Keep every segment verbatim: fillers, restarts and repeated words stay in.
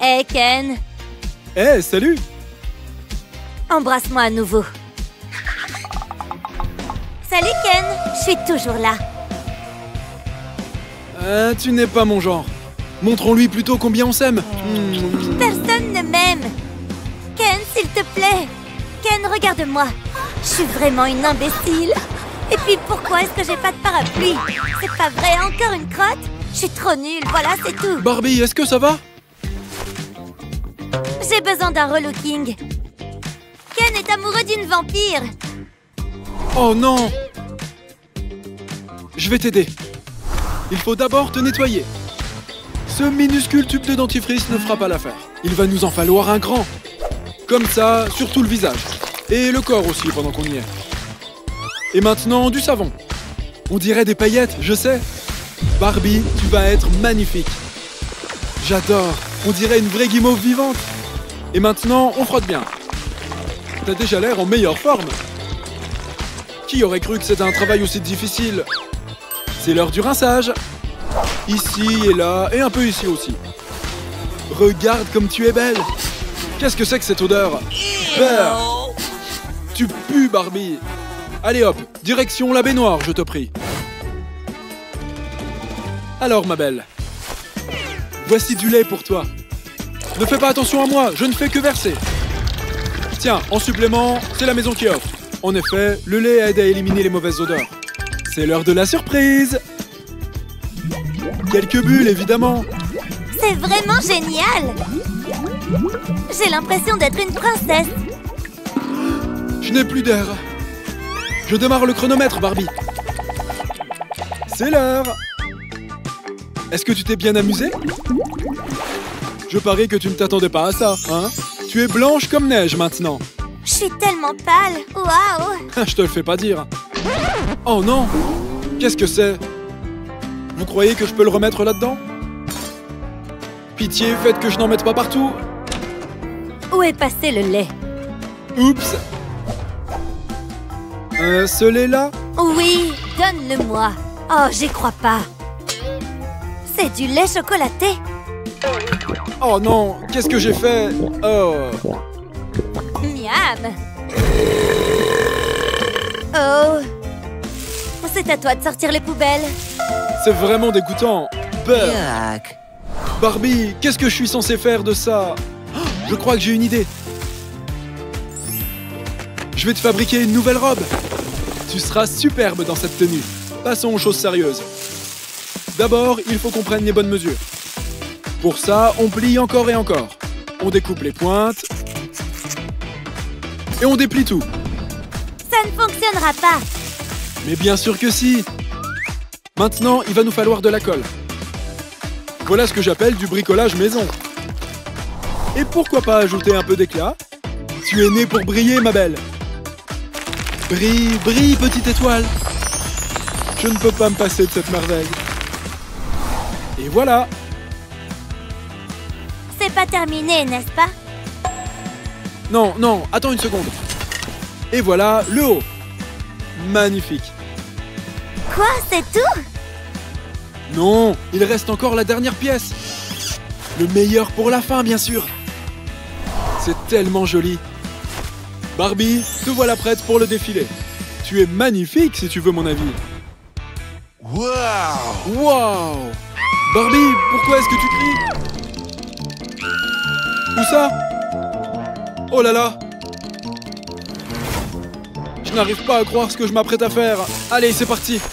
Hey Ken. Hey, salut. Embrasse-moi à nouveau. Salut Ken, je suis toujours là. Euh, tu n'es pas mon genre. Montrons-lui plutôt combien on s'aime. Mmh. Personne ne m'aime. Ken, s'il te plaît. Ken, regarde-moi. Je suis vraiment une imbécile. Et puis pourquoi est-ce que j'ai pas de parapluie? C'est pas vrai, encore une crotte? Je suis trop nulle, voilà, c'est tout. Barbie, est-ce que ça va? J'ai besoin d'un relooking. Ken est amoureux d'une vampire. Oh non! Je vais t'aider. Il faut d'abord te nettoyer. Ce minuscule tube de dentifrice ne fera pas l'affaire. Il va nous en falloir un grand. Comme ça, sur tout le visage. Et le corps aussi, pendant qu'on y est. Et maintenant, du savon. On dirait des paillettes, je sais. Barbie, tu vas être magnifique. J'adore. On dirait une vraie guimauve vivante. Et maintenant, on frotte bien. T'as déjà l'air en meilleure forme. Qui aurait cru que c'était un travail aussi difficile? C'est l'heure du rinçage. Ici et là, et un peu ici aussi. Regarde comme tu es belle. Qu'est-ce que c'est que cette odeur? Beurre. Tu pues, Barbie. Allez hop, direction la baignoire, je te prie. Alors, ma belle. Voici du lait pour toi. Ne fais pas attention à moi, je ne fais que verser. Tiens, en supplément, c'est la maison qui offre. En effet, le lait aide à éliminer les mauvaises odeurs. C'est l'heure de la surprise. Quelques bulles, évidemment. C'est vraiment génial. J'ai l'impression d'être une princesse. Je n'ai plus d'air. Je démarre le chronomètre, Barbie. C'est l'heure. Est-ce que tu t'es bien amusée? Je parie que tu ne t'attendais pas à ça, hein? Tu es blanche comme neige maintenant. Je suis tellement pâle. Waouh. Je te le fais pas dire. Oh non! Qu'est-ce que c'est? Vous croyez que je peux le remettre là-dedans? Pitié, faites que je n'en mette pas partout. Où est passé le lait? Oups! Euh, ce lait-là? Oui, donne-le-moi. Oh, j'y crois pas. C'est du lait chocolaté. Oh non, qu'est-ce que j'ai fait? Oh! Miam. Oh. C'est à toi de sortir les poubelles. C'est vraiment dégoûtant. Yuck. Barbie, qu'est-ce que je suis censé faire de ça? Je crois que j'ai une idée. Je vais te fabriquer une nouvelle robe. Tu seras superbe dans cette tenue. Passons aux choses sérieuses. D'abord, il faut qu'on prenne les bonnes mesures. Pour ça, on plie encore et encore. On découpe les pointes. Et on déplie tout. Ça ne fonctionnera pas. Mais bien sûr que si. Maintenant, il va nous falloir de la colle. Voilà ce que j'appelle du bricolage maison. Et pourquoi pas ajouter un peu d'éclat? Tu es née pour briller, ma belle. Brille, brille, petite étoile. Je ne peux pas me passer de cette merveille. Et voilà. C'est pas terminé, n'est-ce pas? Non, non, attends une seconde. Et voilà, le haut. Magnifique. Quoi, c'est tout? Non, il reste encore la dernière pièce. Le meilleur pour la fin, bien sûr. C'est tellement joli. Barbie, te voilà prête pour le défilé. Tu es magnifique, si tu veux mon avis. Waouh! Waouh! Barbie, pourquoi est-ce que tu cries? Où ça? Oh là là! Je n'arrive pas à croire ce que je m'apprête à faire. Allez, c'est parti.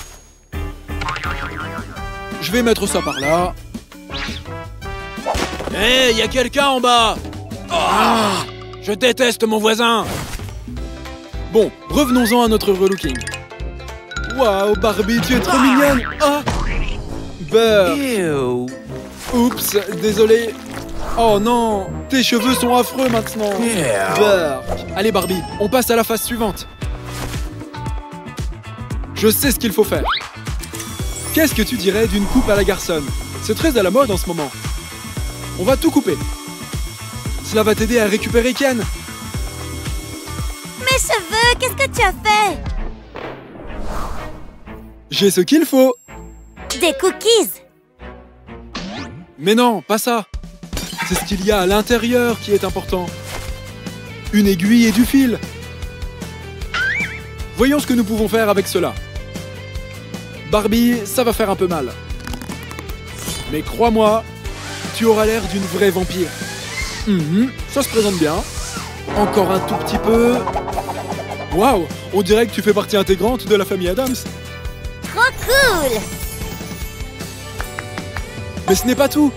Je vais mettre ça par là. Hé, hey, y a quelqu'un en bas? Oh, je déteste mon voisin. Bon, revenons-en à notre relooking. Waouh, Barbie, tu es trop mignonne. Ah, beurre. Oups, désolé. Oh non, tes cheveux sont affreux maintenant. Beurre. Allez Barbie, on passe à la phase suivante. Je sais ce qu'il faut faire. Qu'est-ce que tu dirais d'une coupe à la garçonne? C'est très à la mode en ce moment. On va tout couper. Cela va t'aider à récupérer Ken. Mes cheveux, qu'est-ce que tu as fait? J'ai ce qu'il faut. Des cookies. Mais non, pas ça. C'est ce qu'il y a à l'intérieur qui est important. Une aiguille et du fil. Voyons ce que nous pouvons faire avec cela. Barbie, ça va faire un peu mal. Mais crois-moi, tu auras l'air d'une vraie vampire. Mhm, ça se présente bien. Encore un tout petit peu. Waouh, on dirait que tu fais partie intégrante de la famille Addams. Trop cool! Mais ce n'est pas tout.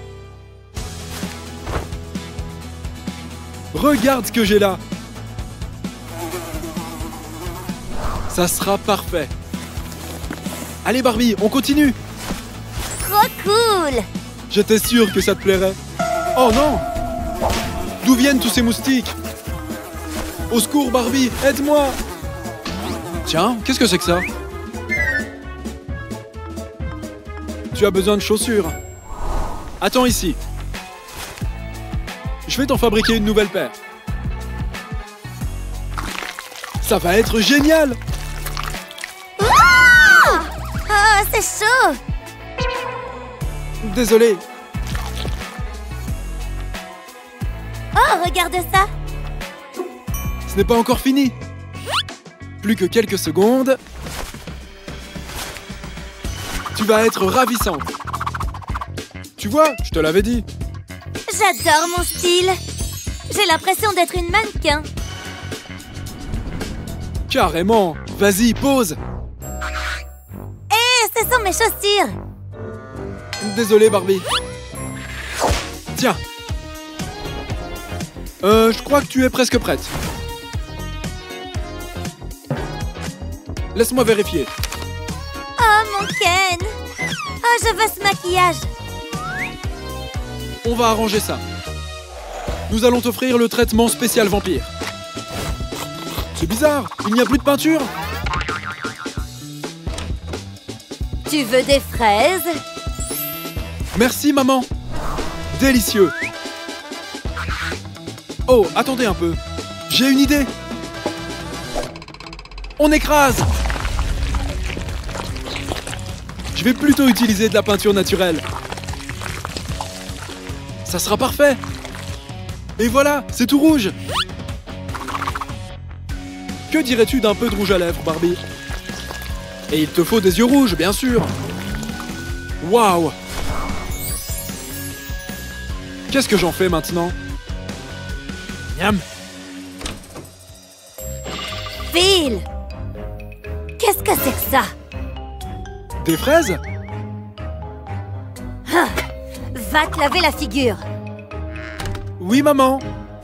Regarde ce que j'ai là. Ça sera parfait. Allez Barbie, on continue. Trop cool! J'étais sûr que ça te plairait. Oh non! D'où viennent tous ces moustiques? Au secours Barbie, aide-moi! Tiens, qu'est-ce que c'est que ça? Tu as besoin de chaussures. Attends ici. Je vais t'en fabriquer une nouvelle paire. Ça va être génial! Oh, oh c'est chaud! Désolé. Oh, regarde ça! Ce n'est pas encore fini. Plus que quelques secondes. Tu vas être ravissante. Tu vois, je te l'avais dit. J'adore mon style. J'ai l'impression d'être une mannequin. Carrément. Vas-y, pose. Hé, ce sont mes chaussures. Désolé, Barbie. Tiens. Euh, je crois que tu es presque prête. Laisse-moi vérifier. Oh, mon Ken. Oh, je veux ce maquillage. On va arranger ça. Nous allons t'offrir le traitement spécial vampire. C'est bizarre, il n'y a plus de peinture. Tu veux des fraises? Merci, maman. Délicieux. Oh, attendez un peu. J'ai une idée. On écrase. Je vais plutôt utiliser de la peinture naturelle. Ça sera parfait. Et voilà, c'est tout rouge. Que dirais-tu d'un peu de rouge à lèvres, Barbie? Et il te faut des yeux rouges, bien sûr. Waouh! Qu'est-ce que j'en fais maintenant? Miam! Phil! Qu'est-ce que c'est que ça? Des fraises? Ah, va te laver la figure. Oui, maman.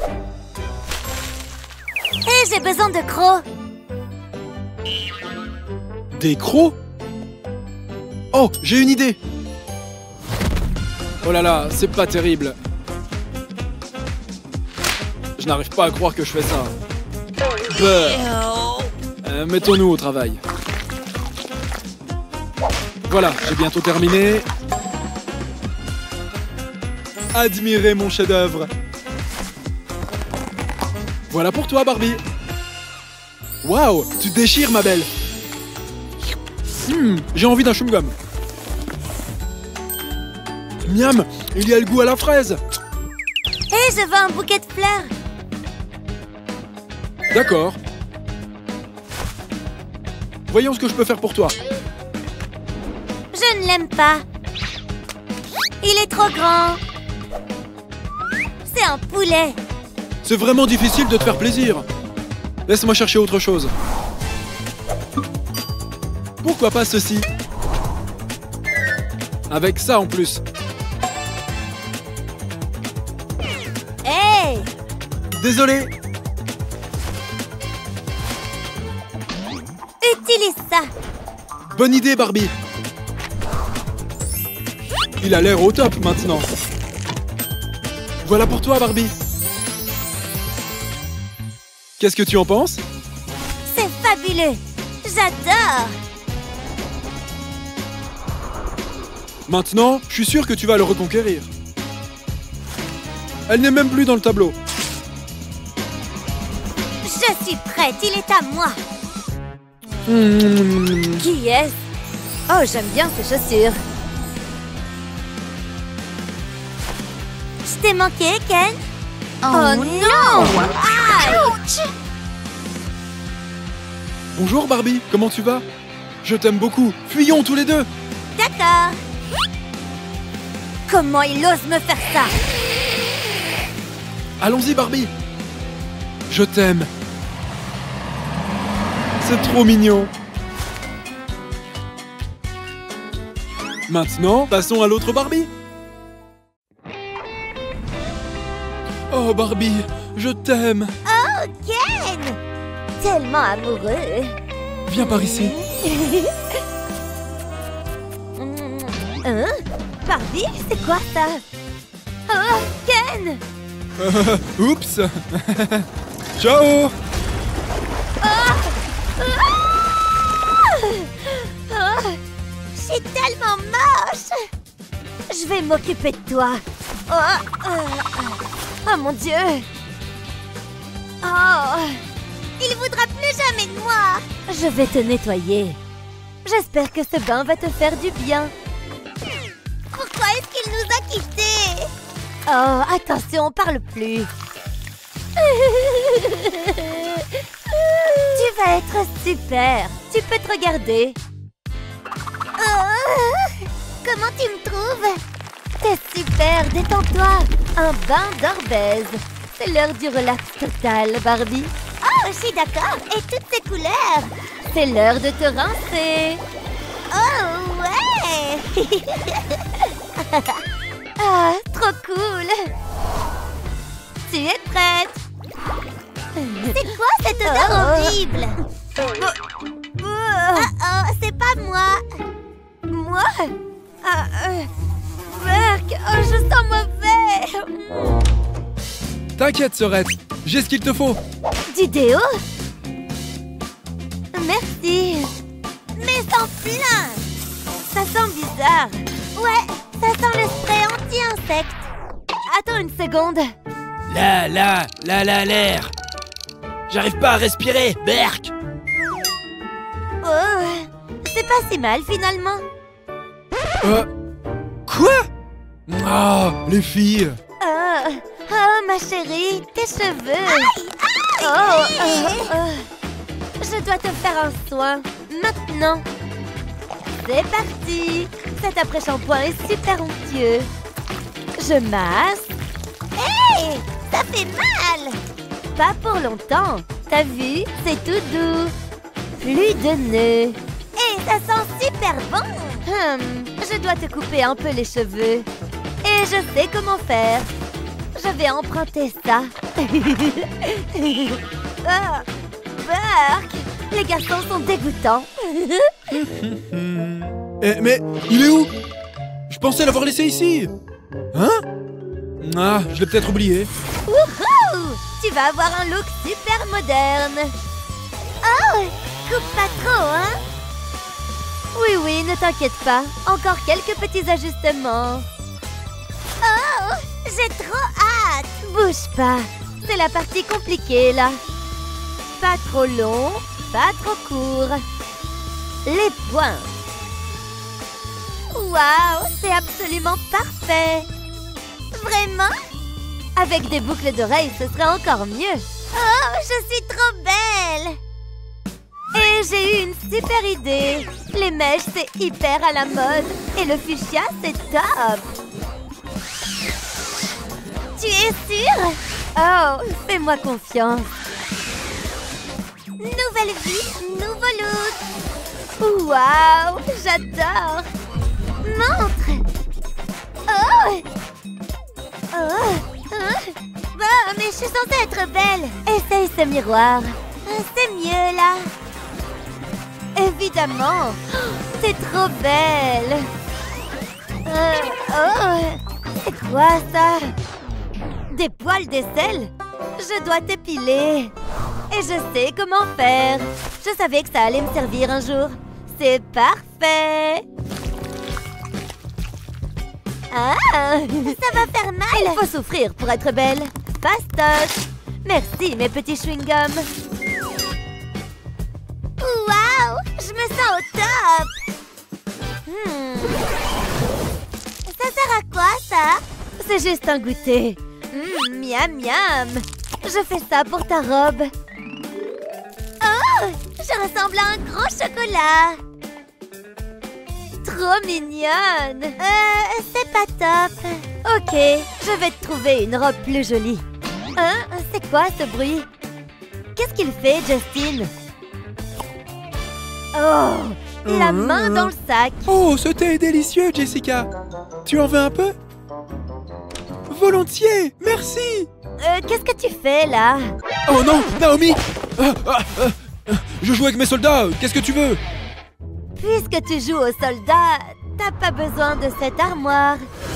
Et j'ai besoin de crocs. Des crocs? Oh, j'ai une idée. Oh là là, c'est pas terrible. Je n'arrive pas à croire que je fais ça. Bah. Euh, mettons-nous au travail. Voilà, j'ai bientôt terminé. Admirez mon chef-d'œuvre. Voilà pour toi, Barbie. Waouh, tu déchires, ma belle. Hmm, j'ai envie d'un chewing-gum. Miam, il y a le goût à la fraise. Et je veux un bouquet de fleurs. D'accord. Voyons ce que je peux faire pour toi. Je ne l'aime pas. Il est trop grand. C'est un poulet. C'est vraiment difficile de te faire plaisir. Laisse-moi chercher autre chose. Pourquoi pas ceci? Avec ça en plus. Hey! Désolé. Utilise ça. Bonne idée, Barbie. Il a l'air au top maintenant. Voilà pour toi, Barbie. Qu'est-ce que tu en penses? C'est fabuleux. J'adore. Maintenant, je suis sûr que tu vas le reconquérir. Elle n'est même plus dans le tableau. Je suis prête, il est à moi. Mmh. Qui est-ce? Oh, j'aime bien ces chaussures. Je t'ai manqué, Ken? Oh, Oh non. non! Aïe! Bonjour Barbie, comment tu vas? Je t'aime beaucoup, fuyons tous les deux! D'accord. Comment il ose me faire ça? Allons-y Barbie! Je t'aime! C'est trop mignon! Maintenant, passons à l'autre Barbie! Oh Barbie, je t'aime! Oh, Ken! Tellement amoureux. Viens par ici! Hein? Barbie, c'est quoi ça? Oh, Ken! Euh, oups! Ciao! Oh, je suis tellement moche! Je vais m'occuper de toi. Oh, oh, oh mon Dieu! Oh! Il voudra plus jamais de moi! Je vais te nettoyer. J'espère que ce bain va te faire du bien. Pourquoi est-ce qu'il nous a quittés? Oh, attention, parle plus. Tu vas être super. Tu peux te regarder. Oh, comment tu me trouves? T'es super, détends-toi. Un bain d'orbeuse. C'est l'heure du relax total, Barbie. Oh, je suis d'accord. Et toutes ces couleurs. C'est l'heure de te rincer. Oh, ouais. Ah, trop cool. Tu es prête? C'est quoi cette odeur horrible? Oh, oh, c'est pas moi. Moi? Ah, euh, Berk, oh, je sens mauvais. T'inquiète, Sorette, j'ai ce qu'il te faut. Du déo? Merci. Mais sans plein. Ça sent bizarre. Ouais, ça sent le spray anti-insecte. Attends une seconde. Là, là, là, là, l'air. J'arrive pas à respirer, Berk. Oh, c'est pas si mal finalement. Euh... Quoi? Ah, les filles. Oh, oh ma chérie, tes cheveux. Aïe, aïe. Oh, oh, oh. Je dois te faire un soin, maintenant. C'est parti. Cet après-shampoing est super onctueux. Je masse. Hé, ça fait mal. Pas pour longtemps. T'as vu, c'est tout doux. Plus de nœuds. Et ça sent super bon. Hum, je dois te couper un peu les cheveux. Et je sais comment faire. Je vais emprunter ça. Ah, Berk, les garçons sont dégoûtants. Eh, mais il est où? Je pensais l'avoir laissé ici. Hein? Ah, je l'ai peut-être oublié. Wouhou! Tu vas avoir un look super moderne. Oh, coupe pas trop, hein? Oui, oui, ne t'inquiète pas. Encore quelques petits ajustements. Oh, j'ai trop hâte. Bouge pas. C'est la partie compliquée, là. Pas trop long, pas trop court. Les points. Waouh, c'est absolument parfait. Vraiment? Avec des boucles d'oreilles, ce serait encore mieux. Oh, je suis trop belle. Et j'ai eu une super idée. Les mèches, c'est hyper à la mode. Et le fuchsia, c'est top. Tu es sûre? Oh, fais-moi confiance. Nouvelle vie, nouveau look. Waouh, j'adore. Montre. Oh. Oh. Oh. Bon, mais je suis censée être belle. Essaye ce miroir. C'est mieux, là. Évidemment. C'est trop belle. Euh, oh. C'est quoi, ça? Des poils d'aisselle? Je dois t'épiler. Et je sais comment faire. Je savais que ça allait me servir un jour. C'est parfait. Ah, ça va faire mal. Il faut souffrir pour être belle. Fastoche. Merci, mes petits chewing-gums. Waouh, je me sens au top. Hmm. Ça sert à quoi, ça? c'est juste un goûter. Mmh, miam miam. Je fais ça pour ta robe. Oh, je ressemble à un gros chocolat. Trop mignonne. Euh, c'est pas top. Ok, je vais te trouver une robe plus jolie. Hein? C'est quoi ce bruit? Qu'est-ce qu'il fait, Justin? Oh, la main dans le sac. Oh, ce thé est délicieux, Jessica. Tu en veux un peu? Volontiers, merci. Euh, qu'est-ce que tu fais, là? Oh non, Naomi. Ah, ah, ah, Je joue avec mes soldats, qu'est-ce que tu veux? Puisque tu joues aux soldats, t'as pas besoin de cette armoire.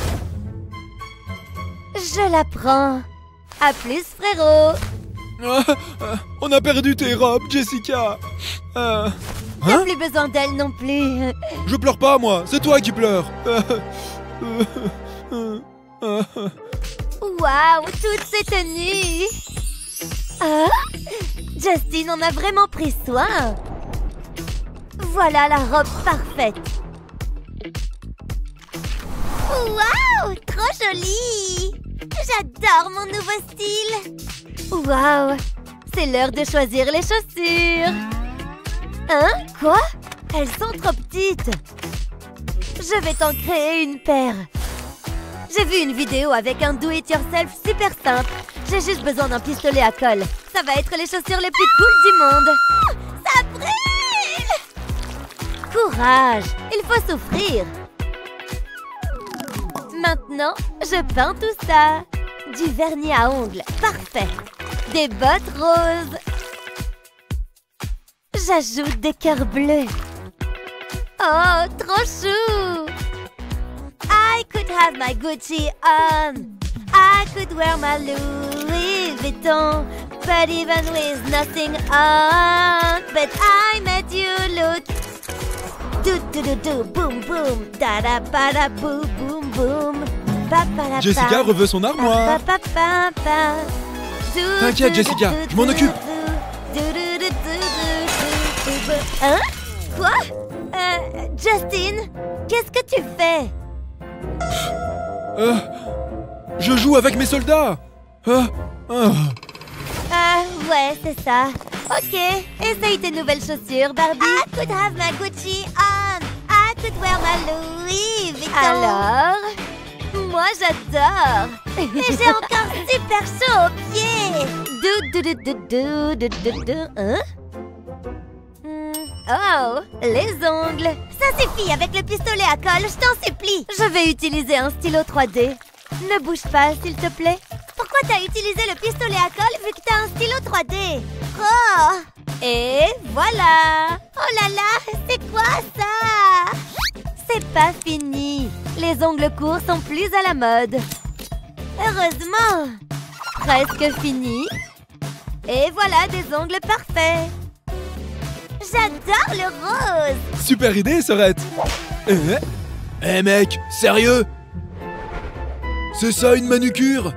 Je la prends. À plus, frérot. Ah, ah, On a perdu tes robes, Jessica. Ah, T'as hein? plus besoin d'elle non plus. Je pleure pas, moi, c'est toi qui pleures. Waouh, toutes ces tenues. Ah, Justin en a vraiment pris soin. Voilà la robe parfaite. Waouh, trop jolie. J'adore mon nouveau style. Waouh, c'est l'heure de choisir les chaussures. Hein? Quoi? Elles sont trop petites. Je vais t'en créer une paire. J'ai vu une vidéo avec un do-it-yourself super simple. J'ai juste besoin d'un pistolet à colle. Ça va être les chaussures les plus cool du monde. Ça brûle! Courage, il faut souffrir. Maintenant, je peins tout ça. Du vernis à ongles, parfait. Des bottes roses. J'ajoute des cœurs bleus. Oh, trop chou! I could have my Gucci on. I could wear my Louis Vuitton. But even with nothing on. But I made you look. Do do do do boom boom. Da da ba da boom boom boom. Ba ba da Jessica ba. reveut son Pa, armoire. pa, pa, pa. Do, T'inquiète, do, Jessica, do, je m'en do, occupe. do, do, do, do, do, do, do. Hein? Quoi? Euh, Justin, qu'est-ce que tu fais? Euh, je joue avec mes soldats. Ah, ah. Ah, ouais, c'est ça. Ok, essaye tes nouvelles chaussures, Barbie. I could have my Gucci on. I could wear my Louis Vuitton. Alors? Moi, j'adore. Et j'ai encore super chaud aux pieds. Dou, dou, dou, dou, dou, dou, dou. Hein? Hmm, Oh, les ongles. Ça suffit avec le pistolet à colle, je t'en supplie. Je vais utiliser un stylo trois D. Ne bouge pas, s'il te plaît. Pourquoi t'as utilisé le pistolet à colle vu que t'as un stylo trois D? Oh! Et voilà! Oh là là, c'est quoi ça? C'est pas fini. Les ongles courts sont plus à la mode. Heureusement! Presque fini. Et voilà des ongles parfaits. J'adore le rose! Super idée, Sorette. Eh, Eh mec, sérieux? c'est ça une manucure?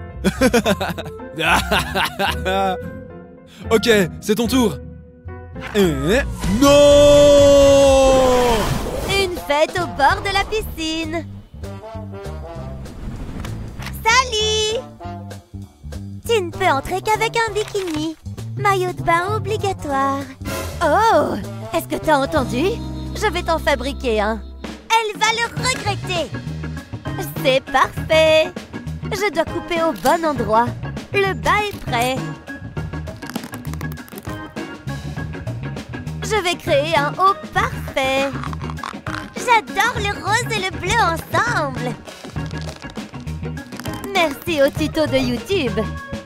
Ok, c'est ton tour. Eh, non! Une fête au bord de la piscine. Salut! Tu ne peux entrer qu'avec un bikini. Maillot de bain obligatoire. Oh! Est-ce que t'as entendu? Je vais t'en fabriquer un. Elle va le regretter. C'est parfait. Je dois couper au bon endroit. Le bas est prêt. Je vais créer un haut parfait. J'adore le rose et le bleu ensemble. Merci au tuto de YouTube.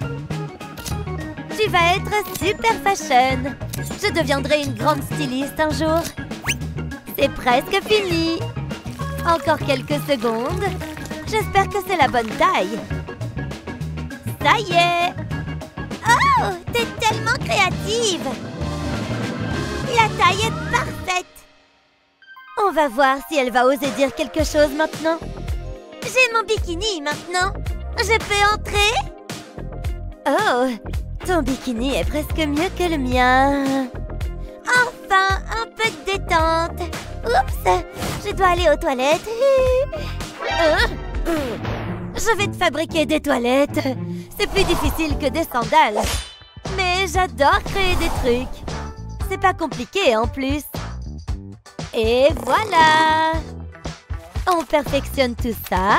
Tu vas être super fashion. Je deviendrai une grande styliste un jour. C'est presque fini. Encore quelques secondes. J'espère que c'est la bonne taille. Ça y est. Oh, t'es tellement créative. La taille est parfaite. On va voir si elle va oser dire quelque chose maintenant. J'ai mon bikini maintenant. Je peux entrer? Oh, ton bikini est presque mieux que le mien. Enfin, un peu de détente. Oups, je dois aller aux toilettes. Hein? Je vais te fabriquer des toilettes. C'est plus difficile que des sandales. Mais j'adore créer des trucs. C'est pas compliqué en plus. Et voilà! On perfectionne tout ça.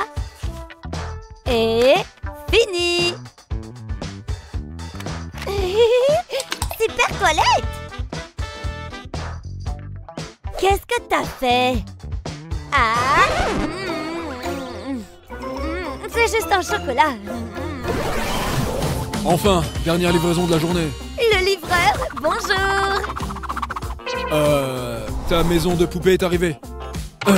Et fini! Super toilette! Qu'est-ce que t'as fait? Ah! Mmh. Mmh. C'est juste un chocolat. Enfin, dernière livraison de la journée. Le livreur, bonjour! Euh... Ta maison de poupée est arrivée. Euh.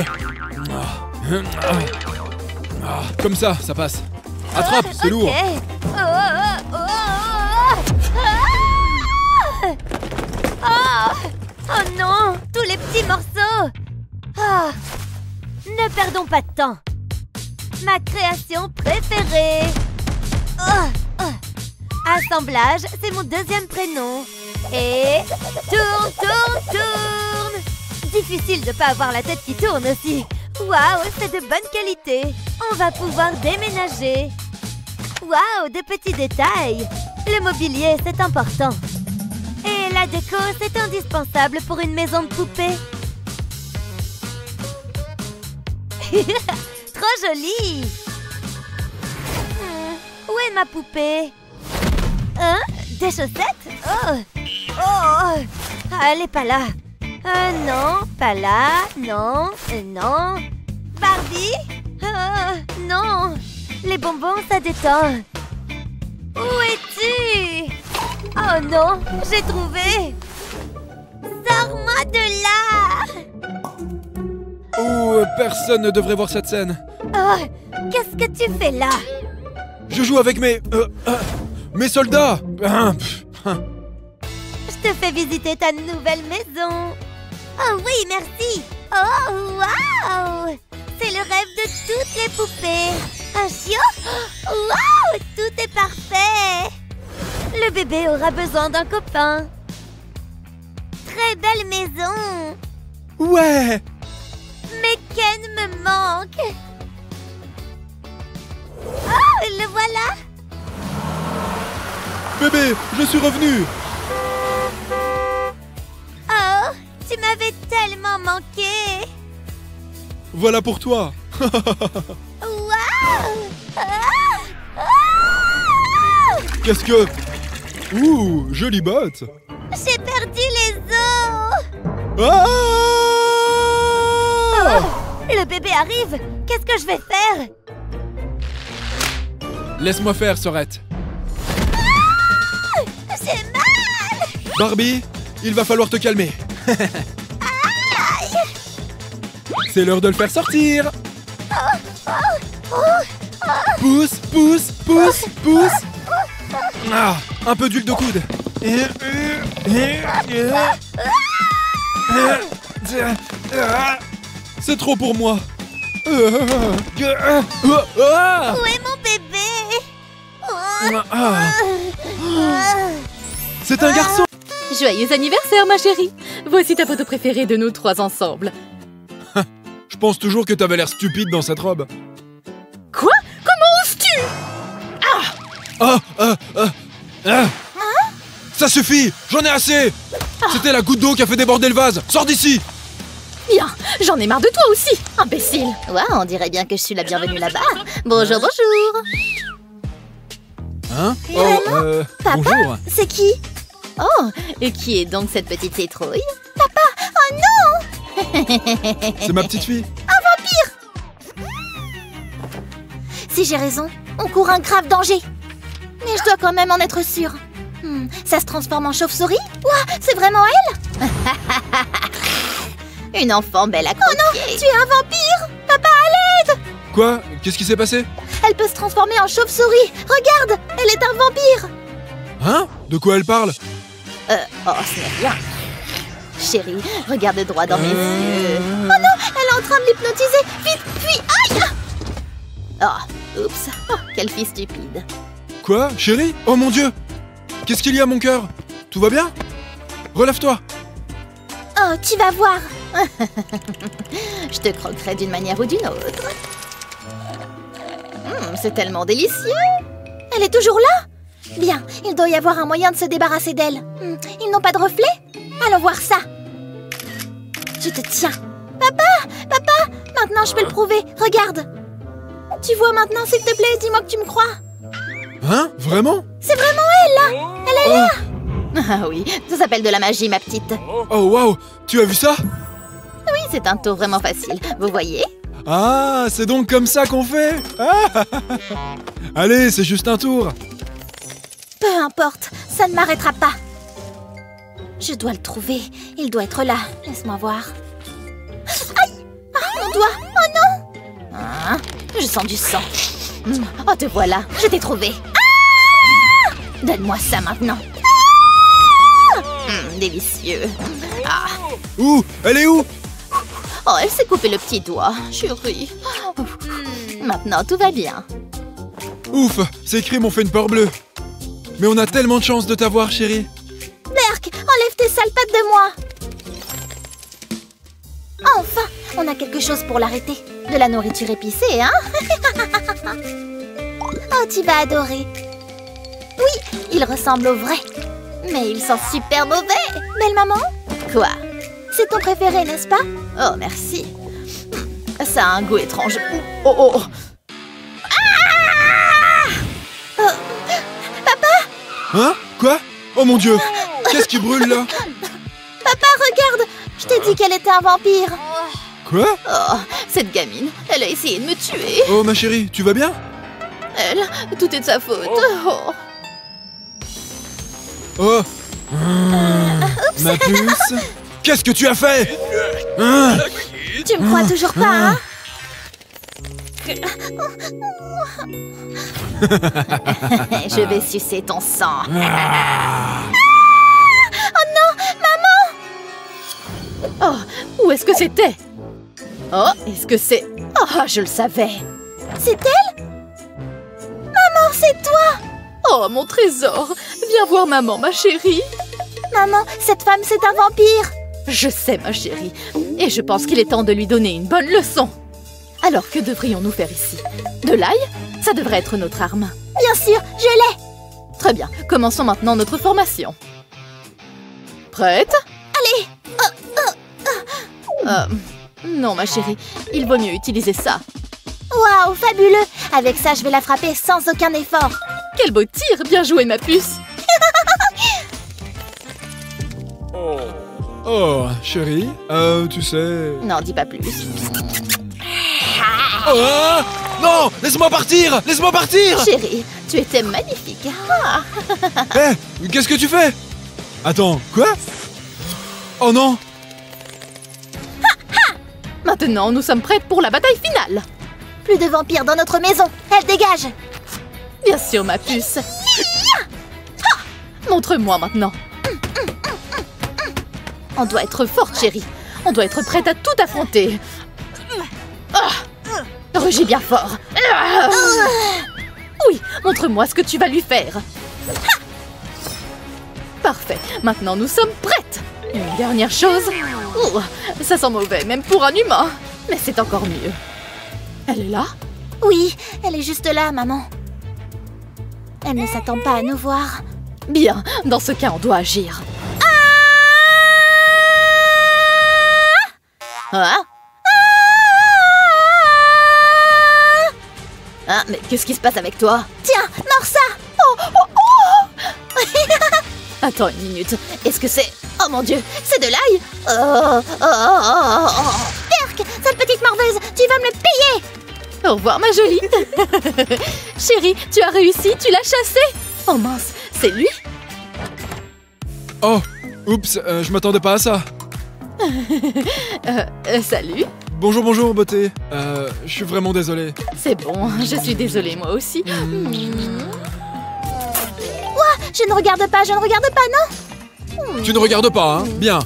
Ah, comme ça, ça passe. Attrape, oh, c'est okay. lourd. Oh, oh, oh, oh. Ah. Oh. Oh non, tous les petits morceaux. Oh. Ne perdons pas de temps. Ma création préférée. Oh. Oh. Assemblage, c'est mon deuxième prénom. Et tourne, tourne, tourne. Difficile de pas avoir la tête qui tourne aussi. Waouh, c'est de bonne qualité. On va pouvoir déménager. Waouh, de petits détails. Le mobilier, c'est important. Et la déco, c'est indispensable pour une maison de poupée. Trop joli. Où est ma poupée? Hein? Des chaussettes? Oh! Oh! Elle est pas là. Euh, non, pas là. Non, euh, non. Barbie? Euh, non. Les bonbons, ça détend. Où es-tu? Oh non, j'ai trouvé. Sors-moi de là! Oh, personne ne devrait voir cette scène. Oh, qu'est-ce que tu fais là? Je joue avec mes... Euh, euh, mes soldats. Je te fais visiter ta nouvelle maison. Oh oui, merci. Oh, waouh! C'est le rêve de toutes les poupées. Un chiot? Waouh! Tout est parfait. Le bébé aura besoin d'un copain. Très belle maison. Ouais. Mais Ken me manque. Oh, le voilà. Bébé, je suis revenu. Oh, tu m'avais tellement manqué. Voilà pour toi. Waouh! Ah! Ah! Qu'est-ce que... Ouh, jolie botte. J'ai perdu les os. Ah! Oh, le bébé arrive. Qu'est-ce que je vais faire? Laisse-moi faire, Sorette. Ah! J'ai mal. Barbie, il va falloir te calmer. C'est l'heure de le faire sortir. Pousse, pousse, pousse, pousse. Ah, un peu d'huile de coude. C'est trop pour moi. Où est mon bébé? C'est un garçon. Joyeux anniversaire, ma chérie. Voici ta photo préférée de nous trois ensemble. Je pense toujours que t'avais l'air stupide dans cette robe. Quoi? Comment oses-tu? Ah, ah, ah, ah. Ça suffit. J'en ai assez. C'était la goutte d'eau qui a fait déborder le vase. Sors d'ici. Bien, j'en ai marre de toi aussi, imbécile. Ouais, on dirait bien que je suis la bienvenue là-bas. Bonjour, bonjour. Hein? Oh, euh, Papa? bonjour. C'est qui? Oh, et qui est donc cette petite citrouille? Papa! Oh non! C'est ma petite fille. Si j'ai raison, on court un grave danger. Mais je dois quand même en être sûre. Hmm, ça se transforme en chauve-souris? Ouah, c'est vraiment elle? Une enfant belle à croquer. Oh non, tu es un vampire! Papa, à l'aide! Quoi? Qu'est-ce qui s'est passé? Elle peut se transformer en chauve-souris. Regarde, elle est un vampire. Hein? De quoi elle parle? Euh, oh, ce n'est rien. Chérie, regarde droit dans mes Euh... yeux. Oh non, elle est en train de l'hypnotiser. Vite, fuis, aïe! Oh, oups. Oh, quelle fille stupide. Quoi? Chérie? Oh mon Dieu! Qu'est-ce qu'il y a, mon cœur? Tout va bien? Relève-toi! Oh, tu vas voir. Je te croquerai d'une manière ou d'une autre. Hum, c'est tellement délicieux. Elle est toujours là? Bien, il doit y avoir un moyen de se débarrasser d'elle. Hmm, ils n'ont pas de reflet? Allons voir ça. Je te tiens. Papa, papa, maintenant je peux le prouver. Regarde. Tu vois maintenant, s'il te plaît, dis-moi que tu me crois. Hein? Vraiment? C'est vraiment elle, là. Elle est là. Ah oui, ça s'appelle de la magie, ma petite. Oh, waouh! Tu as vu ça? Oui, c'est un tour vraiment facile. Vous voyez? Ah, c'est donc comme ça qu'on fait? Ah. Allez, c'est juste un tour. Peu importe, ça ne m'arrêtera pas. Je dois le trouver. Il doit être là. Laisse-moi voir. Aïe! Ah, mon doigt! Oh non! Ah, je sens du sang. Mm. Oh, te voilà. Je t'ai trouvé. Ah! Donne-moi ça maintenant. Ah! Mm, délicieux. Ah. Où? Elle est où? Oh, elle s'est coupé le petit doigt. Chérie. Maintenant, tout va bien. Ouf, ces crimes ont fait une peur bleue. Mais on a tellement de chance de t'avoir, chérie. Berk, enlève tes sales pattes de moi. Enfin, on a quelque chose pour l'arrêter. De la nourriture épicée, hein? Oh, tu vas adorer. Oui, il ressemble au vrai. Mais il sent super mauvais. Belle maman? Quoi? C'est ton préféré, n'est-ce pas? Oh, merci. Ça a un goût étrange. Oh, oh, oh. Ah! Oh. Papa? Hein? Quoi? Oh mon Dieu! Qu'est-ce qui brûle là? Papa, regarde! Je t'ai dit qu'elle était un vampire. Quoi? Oh, cette gamine, elle a essayé de me tuer. Oh ma chérie, tu vas bien? Elle, tout est de sa faute. Oh. Oh! Mmh, ma puce! Qu'est-ce que tu as fait? Hein? Tu me crois toujours pas, hein? Je vais sucer ton sang. Ah. Oh non, maman! Oh, où est-ce que c'était? Oh, est-ce que c'est... Oh, je le savais. C'est elle? Maman, c'est toi! Oh, mon trésor! Viens voir maman, ma chérie! Maman, cette femme, c'est un vampire! Je sais, ma chérie. Et je pense qu'il est temps de lui donner une bonne leçon. Alors, que devrions-nous faire ici? De l'ail? Ça devrait être notre arme. Bien sûr, je l'ai! Très bien, commençons maintenant notre formation. Prête? Allez! Euh, non, ma chérie, il vaut mieux utiliser ça. Waouh, fabuleux! Avec ça, je vais la frapper sans aucun effort. Quel beau tir! Bien joué, ma puce! Oh, chérie, euh, tu sais... Non, dis pas plus. Oh! Non! Laisse-moi partir! Laisse-moi partir! Chérie, tu étais magnifique. Ah. Hé! Qu'est-ce que tu fais? Attends, quoi? Oh non! Maintenant, nous sommes prêtes pour la bataille finale. Plus de vampires dans notre maison. Elle dégage. Bien sûr, ma puce. Montre-moi maintenant. On doit être forte, chérie. On doit être prête à tout affronter. Ah. Rugis bien fort. Ah. Oui, montre-moi ce que tu vas lui faire. Parfait. Maintenant, nous sommes prêtes. Une dernière chose. Ouh, ça sent mauvais, même pour un humain. Mais c'est encore mieux. Elle est là? Oui, elle est juste là, maman. Elle ne s'attend pas à nous voir. Bien, dans ce cas, on doit agir. Ah! Ah, mais qu'est-ce qui se passe avec toi? Tiens, mords ça! Oh, oh, oh. Attends une minute. Est-ce que c'est... Oh mon Dieu, c'est de l'ail! Oh, oh, oh, oh. Berk, cette petite morveuse, tu vas me le payer! Au revoir, ma jolie. Chérie, tu as réussi, tu l'as chassé. Oh mince, c'est lui? Oh! Oups, euh, je m'attendais pas à ça. euh, euh, salut. Bonjour, bonjour, beauté. Euh, je suis vraiment désolé. C'est bon, je suis désolée, moi aussi. Mmh. Ouah, je ne regarde pas, je ne regarde pas, non? Tu ne regardes pas, hein? Bien.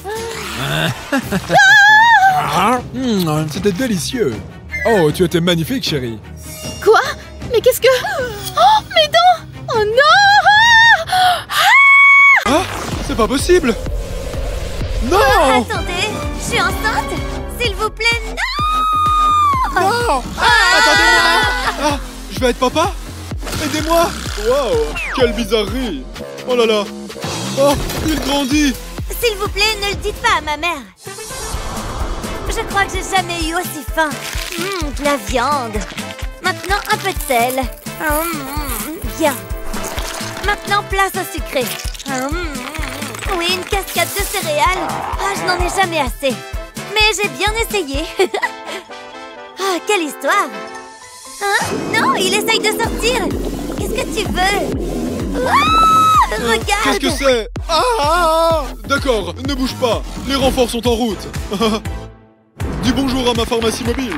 Ah mmh, c'était délicieux. Oh, tu étais magnifique, chérie. Quoi? Mais qu'est-ce que... Oh, mes dents! Oh non! Ah! C'est pas possible! Non! Attendez, je suis enceinte? S'il vous plaît, non! Non! Attendez-moi! Ah, je vais être papa? Aidez-moi! Waouh! Quelle bizarrerie! Oh là là! Oh, il grandit! S'il vous plaît, ne le dites pas à ma mère. Je crois que j'ai jamais eu aussi faim. Mmh, de la viande. Maintenant, un peu de sel. Mmh, bien. Maintenant, place au sucré. Mmh, oui, une cascade de céréales. Ah, je n'en ai jamais assez. Mais j'ai bien essayé. Ah, quelle histoire! Hein? Non, il essaye de sortir. Qu'est-ce que tu veux? Ah, regarde! Qu'est-ce que c'est? Ah, ah, ah D'accord, ne bouge pas. Les renforts sont en route. Dis bonjour à ma pharmacie mobile.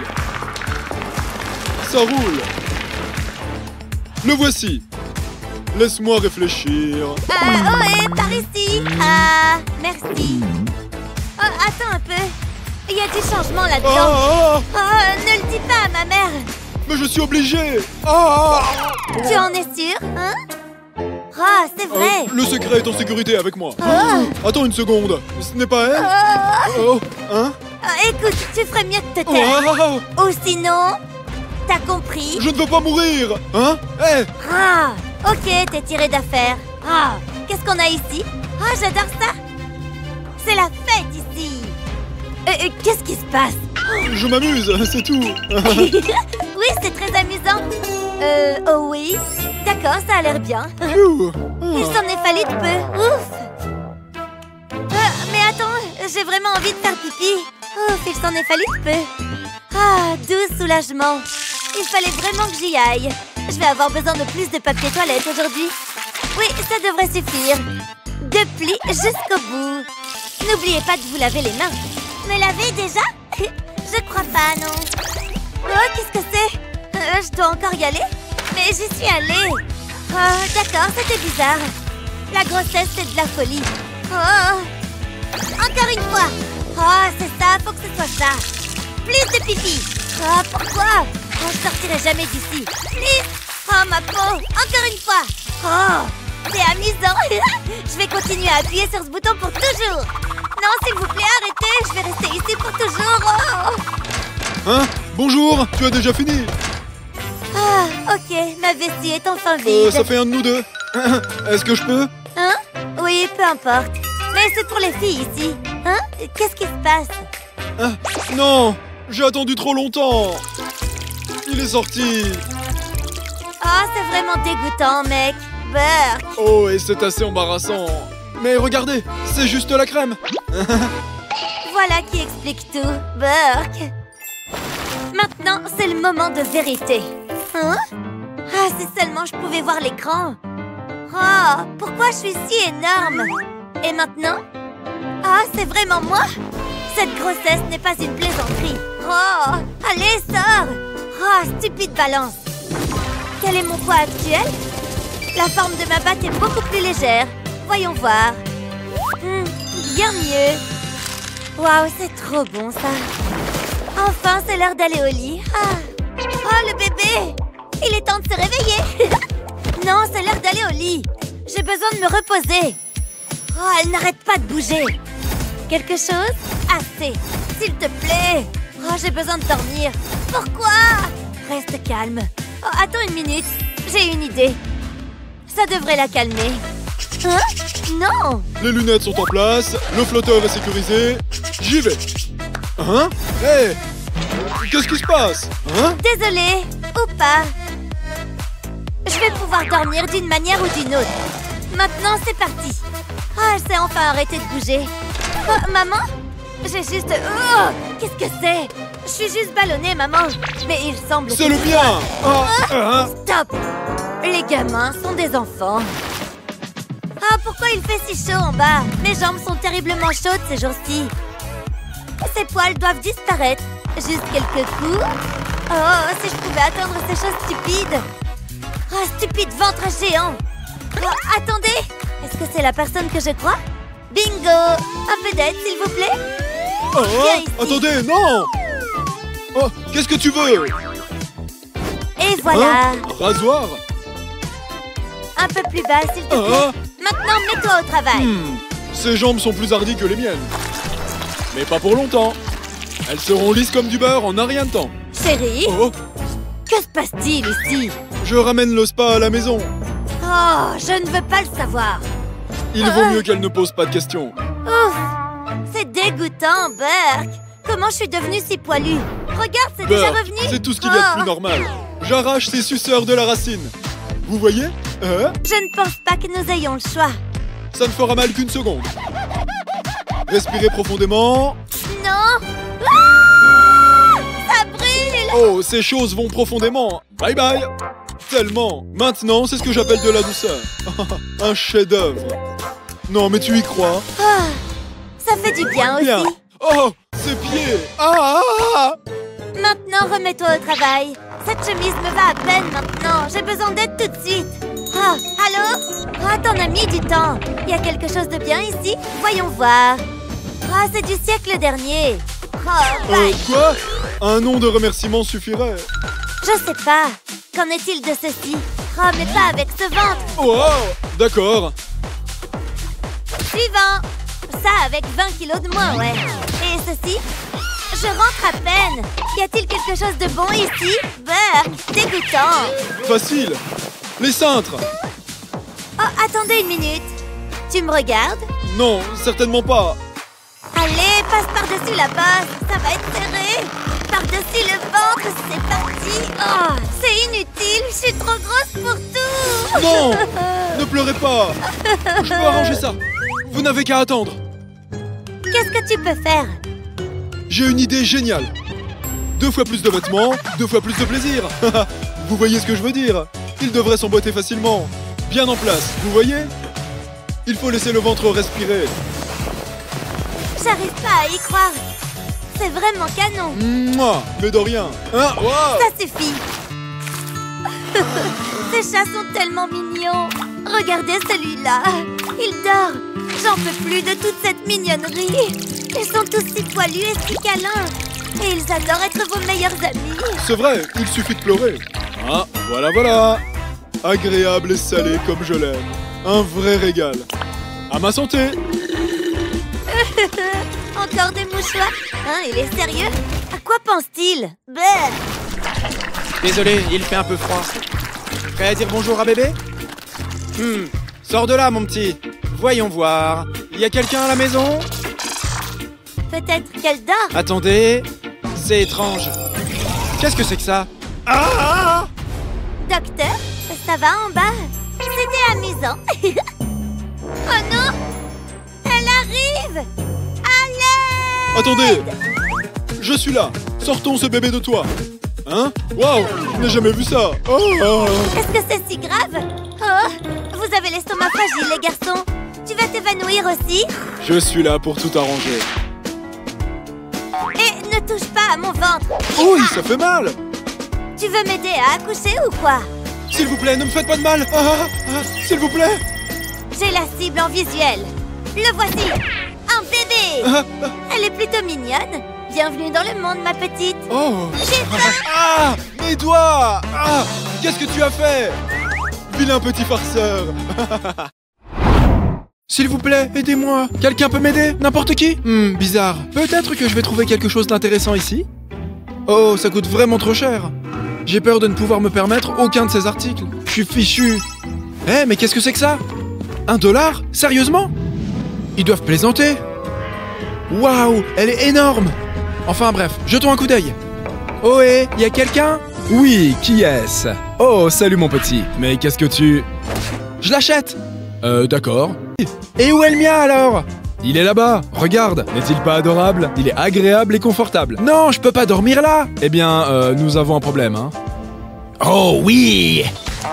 Ça roule. Le voici. Laisse-moi réfléchir. Ah, oh, hé, par ici. Ah, merci. Oh, attends un peu. Il y a du changement là-dedans. Ah, ah, Oh, ne le dis pas à ma mère. mais je suis obligé. Ah, Tu en es sûr, hein? Ah, c'est vrai. Euh, le secret est en sécurité avec moi. Oh. Attends une seconde. Ce n'est pas elle? Ah, Oh, hein? ah, écoute, tu ferais mieux de te Oh, taire. ah, ah, Ou sinon, t'as compris? je ne veux pas mourir. Hein? Eh, Ah, ok, t'es tiré d'affaire. Ah, qu'est-ce qu'on a ici? Ah, j'adore ça. C'est la fête ici. Euh, euh, qu'est-ce qui se passe? je m'amuse, c'est tout. Oui, c'est très amusant. Euh, oh oui. D'accord, ça a l'air bien. Phew. Il s'en est fallu de peu. Ouf. Euh, mais attends, j'ai vraiment envie de faire pipi. Ouf, il s'en est fallu de peu. Ah, doux soulagement. Il fallait vraiment que j'y aille. Je vais avoir besoin de plus de papier toilette aujourd'hui. Oui, ça devrait suffire. De plis jusqu'au bout. N'oubliez pas de vous laver les mains. Me laver déjà? Je crois pas, non. Oh, qu'est-ce que c'est? euh, Je dois encore y aller? Mais j'y suis allée. Oh, d'accord, c'était bizarre. La grossesse, c'est de la folie. Oh, encore une fois. Oh, c'est ça, faut que ce soit ça. Plus de pipi. Oh, pourquoi? Oh, je sortirai jamais d'ici. Plus. Oh, ma peau. Encore une fois. Oh, c'est amusant. Je vais continuer à appuyer sur ce bouton pour toujours. Non, s'il vous plaît, arrêtez. Je vais rester ici pour toujours. Oh. Hein? Bonjour, tu as déjà fini? Ah, ok, ma vessie est enfin vide. Euh, ça fait un de nous deux. Est-ce que je peux? Hein? Oui, peu importe. Mais c'est pour les filles ici. Hein? Qu'est-ce qui se passe? Ah, non, j'ai attendu trop longtemps. Il est sorti. Oh, c'est vraiment dégoûtant, mec. Burk. Oh, et c'est assez embarrassant. Mais regardez, c'est juste la crème. Voilà qui explique tout. Burk. Maintenant, c'est le moment de vérité. Hein? Ah, si seulement je pouvais voir l'écran. Oh, pourquoi je suis si énorme? Et maintenant? Ah, c'est vraiment moi? Cette grossesse n'est pas une plaisanterie. Oh, allez, sors! Oh, stupide balance. Quel est mon poids actuel? La forme de ma batte est beaucoup plus légère. Voyons voir. Hmm, bien mieux. Waouh, c'est trop bon, ça. Enfin, c'est l'heure d'aller au lit. Ah. Oh, le bébé! Il est temps de se réveiller. Non, c'est l'heure d'aller au lit. J'ai besoin de me reposer. Oh, elle n'arrête pas de bouger. Quelque chose? Assez. S'il te plaît. Oh, j'ai besoin de dormir. Pourquoi? Reste calme. Oh, attends une minute. J'ai une idée. Ça devrait la calmer. Hein? Non! Les lunettes sont en place, le flotteur est sécurisé. J'y vais. Hein? Hé! Qu'est-ce qui se passe? Hein? Désolée. Ou pas. Je vais pouvoir dormir d'une manière ou d'une autre. Maintenant, c'est parti. Ah, elle s'est enfin arrêtée de bouger. Oh, maman? J'ai juste... Oh, qu'est-ce que c'est? Je suis juste ballonnée, maman. Mais il semble... C'est le bien! Ah, hein? Stop! Les gamins sont des enfants. Ah, pourquoi il fait si chaud en bas? Mes jambes sont terriblement chaudes ces jours-ci. Ces poils doivent disparaître. Juste quelques coups. Oh, si je pouvais atteindre ces choses stupides. Oh, stupide ventre géant. Oh, attendez. Est-ce que c'est la personne que je crois? Bingo! Un peu d'aide, s'il vous plaît? Ah, Viens ici. attendez, non! Oh, qu'est-ce que tu veux? Et voilà. Hein? Rasoir? Un peu plus bas, s'il te plaît. Ah. Maintenant, mets-toi au travail. Hmm, Ses jambes sont plus hardies que les miennes. Mais pas pour longtemps. Elles seront lisses comme du beurre en un rien de temps. Chérie, Oh, que se passe-t-il ici? Je ramène le spa à la maison. Oh, je ne veux pas le savoir. Il vaut mieux qu'elle ne pose pas de questions. Ouf, c'est dégoûtant, Burke. Comment je suis devenue si poilue? Regarde, c'est déjà Burke, revenu. c'est tout ce qu'il y a de Oh. plus normal. J'arrache ces suceurs de la racine. Vous voyez? Hein? Je ne pense pas que nous ayons le choix. Ça ne fera mal qu'une seconde. Respirez profondément. Non. Ah, ça brûle. Oh, ces choses vont profondément. Bye bye. Tellement. Maintenant, c'est ce que j'appelle de la douceur. Un chef-d'œuvre. Non, mais tu y crois? Ah, ça fait du bien aussi. Bien. Oh, ses pieds. Ah, ah, ah. Maintenant, remets-toi au travail. Cette chemise me va à peine maintenant. J'ai besoin d'aide tout de suite. Ah, allô? Ah, t'en as mis du temps. Il y a quelque chose de bien ici? Voyons voir. Ah, c'est du siècle dernier. Oh, Euh, vache. quoi? Un nom de remerciement suffirait. Je sais pas. Qu'en est-il de ceci? Oh, mais pas avec ce ventre. Oh, d'accord. Suivant. Ça avec vingt kilos de moins, ouais. Et ceci? Je rentre à peine. Y a-t-il quelque chose de bon ici? Burke, dégoûtant. Facile. Les cintres. Oh, attendez une minute. Tu me regardes? Non, certainement pas. Allez, passe par-dessus la bosse. Ça va être serré. Par-dessus le ventre, c'est parti. Oh, c'est inutile. Je suis trop grosse pour tout. Non. Ne pleurez pas. Je peux arranger ça. Vous n'avez qu'à attendre. Qu'est-ce que tu peux faire? J'ai une idée géniale. Deux fois plus de vêtements, deux fois plus de plaisir. Vous voyez ce que je veux dire? Il devrait s'emboîter facilement. Bien en place, vous voyez? Il faut laisser le ventre respirer. J'arrive pas à y croire. C'est vraiment canon. Mouah, mais de rien. Hein? Wow. Ça suffit. Ces chats sont tellement mignons. Regardez celui-là. Il dort. J'en peux plus de toute cette mignonnerie. Ils sont tous si poilus et si câlins. Et ils adorent être vos meilleurs amis. C'est vrai, il suffit de pleurer. Ah, voilà, voilà. Agréable et salé comme je l'aime. Un vrai régal. À ma santé. Encore des mouchoirs? Hein, il est sérieux? À quoi pense-t-il? Bleh. Désolé, il fait un peu froid. Prêt à dire bonjour à bébé? Hmm, sors de là, mon petit. Voyons voir. Il y a quelqu'un à la maison? Peut-être qu'elle dort. Attendez, c'est étrange. Qu'est-ce que c'est que ça? Ah! Docteur, ça va en bas? C'était amusant. Oh non! Elle arrive! Allez! Attendez. Je suis là. Sortons ce bébé de toi. Hein? Waouh, je n'ai jamais vu ça. Oh, oh. Est-ce que c'est si grave? Oh, vous avez l'estomac fragile, les garçons. Tu vas t'évanouir aussi? Je suis là pour tout arranger. Et ne touche pas à mon ventre. Oui, ça fait mal. Tu veux m'aider à accoucher ou quoi? S'il vous plaît, ne me faites pas de mal. Ah, ah, ah, s'il vous plaît. J'ai la cible en visuel. Le voici. Un bébé. Ah, ah, Elle est plutôt mignonne. Bienvenue dans le monde, ma petite. oh. J'ai faim. Ah, mes doigts. Ah, qu'est-ce que tu as fait? Vilain petit farceur. S'il vous plaît, aidez-moi. Quelqu'un peut m'aider? N'importe qui? Hmm, bizarre. Peut-être que je vais trouver quelque chose d'intéressant ici? Oh, ça coûte vraiment trop cher. J'ai peur de ne pouvoir me permettre aucun de ces articles. Je suis fichu. Eh, mais qu'est-ce que c'est que ça? Un dollar? Sérieusement? Ils doivent plaisanter. Waouh, elle est énorme. Enfin bref, jetons un coup d'œil. Oh hé, y a quelqu'un? Oui, qui est-ce? Oh, salut mon petit. Mais qu'est-ce que tu... Je l'achète. Euh, d'accord. Et où est le mien alors? Il est là-bas, regarde. N'est-il pas adorable? Il est agréable et confortable. Non, je peux pas dormir là. Eh bien, euh, nous avons un problème, hein. Oh oui!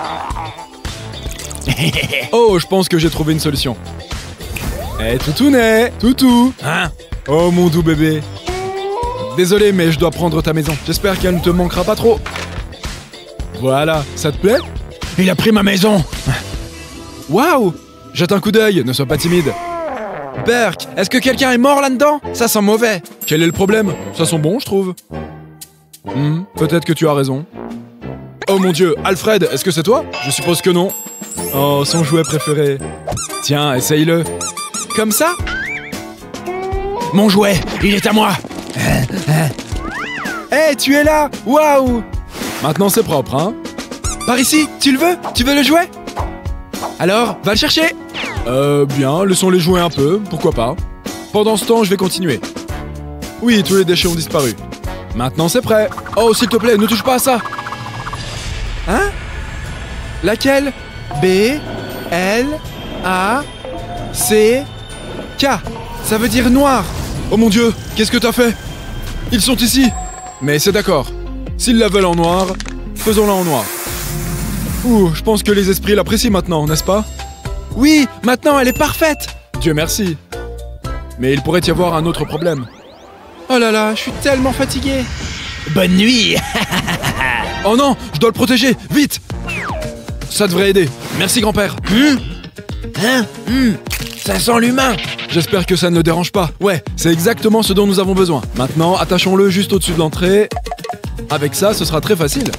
Oh, je pense que j'ai trouvé une solution. Eh, toutounet, toutou. Hein? Oh, mon doux bébé. Désolé, mais je dois prendre ta maison. J'espère qu'elle ne te manquera pas trop. Voilà, ça te plaît? Il a pris ma maison! Waouh! Jette un coup d'œil, ne sois pas timide. Burke, est-ce que quelqu'un est mort là-dedans? Ça sent mauvais. Quel est le problème? Ça sent bon, je trouve. Hmm, peut-être que tu as raison. Oh mon dieu, Alfred, est-ce que c'est toi? Je suppose que non. Oh, son jouet préféré. Tiens, essaye-le. Comme ça? Mon jouet, il est à moi! Eh, tu es là! Waouh! Maintenant c'est propre, hein? Par ici, tu le veux? Tu veux le jouet? Alors, va le chercher. Euh, bien, laissons-les jouer un peu, pourquoi pas. Pendant ce temps, je vais continuer. Oui, tous les déchets ont disparu. Maintenant, c'est prêt. Oh, s'il te plaît, ne touche pas à ça. Hein? Laquelle? B, L, A, C, K. Ça veut dire noir. Oh mon Dieu, qu'est-ce que t'as fait? Ils sont ici. Mais c'est d'accord. S'ils la veulent en noir, faisons-la en noir. Ouh, je pense que les esprits l'apprécient maintenant, n'est-ce pas? Oui, maintenant elle est parfaite. Dieu merci. Mais il pourrait y avoir un autre problème. Oh là là, je suis tellement fatigué. Bonne nuit. Oh non, je dois le protéger, vite. Ça devrait aider. Merci grand-père. Hum Hein Hum Ça sent l'humain. J'espère que ça ne le dérange pas. Ouais, c'est exactement ce dont nous avons besoin. Maintenant, attachons-le juste au-dessus de l'entrée. Avec ça, ce sera très facile.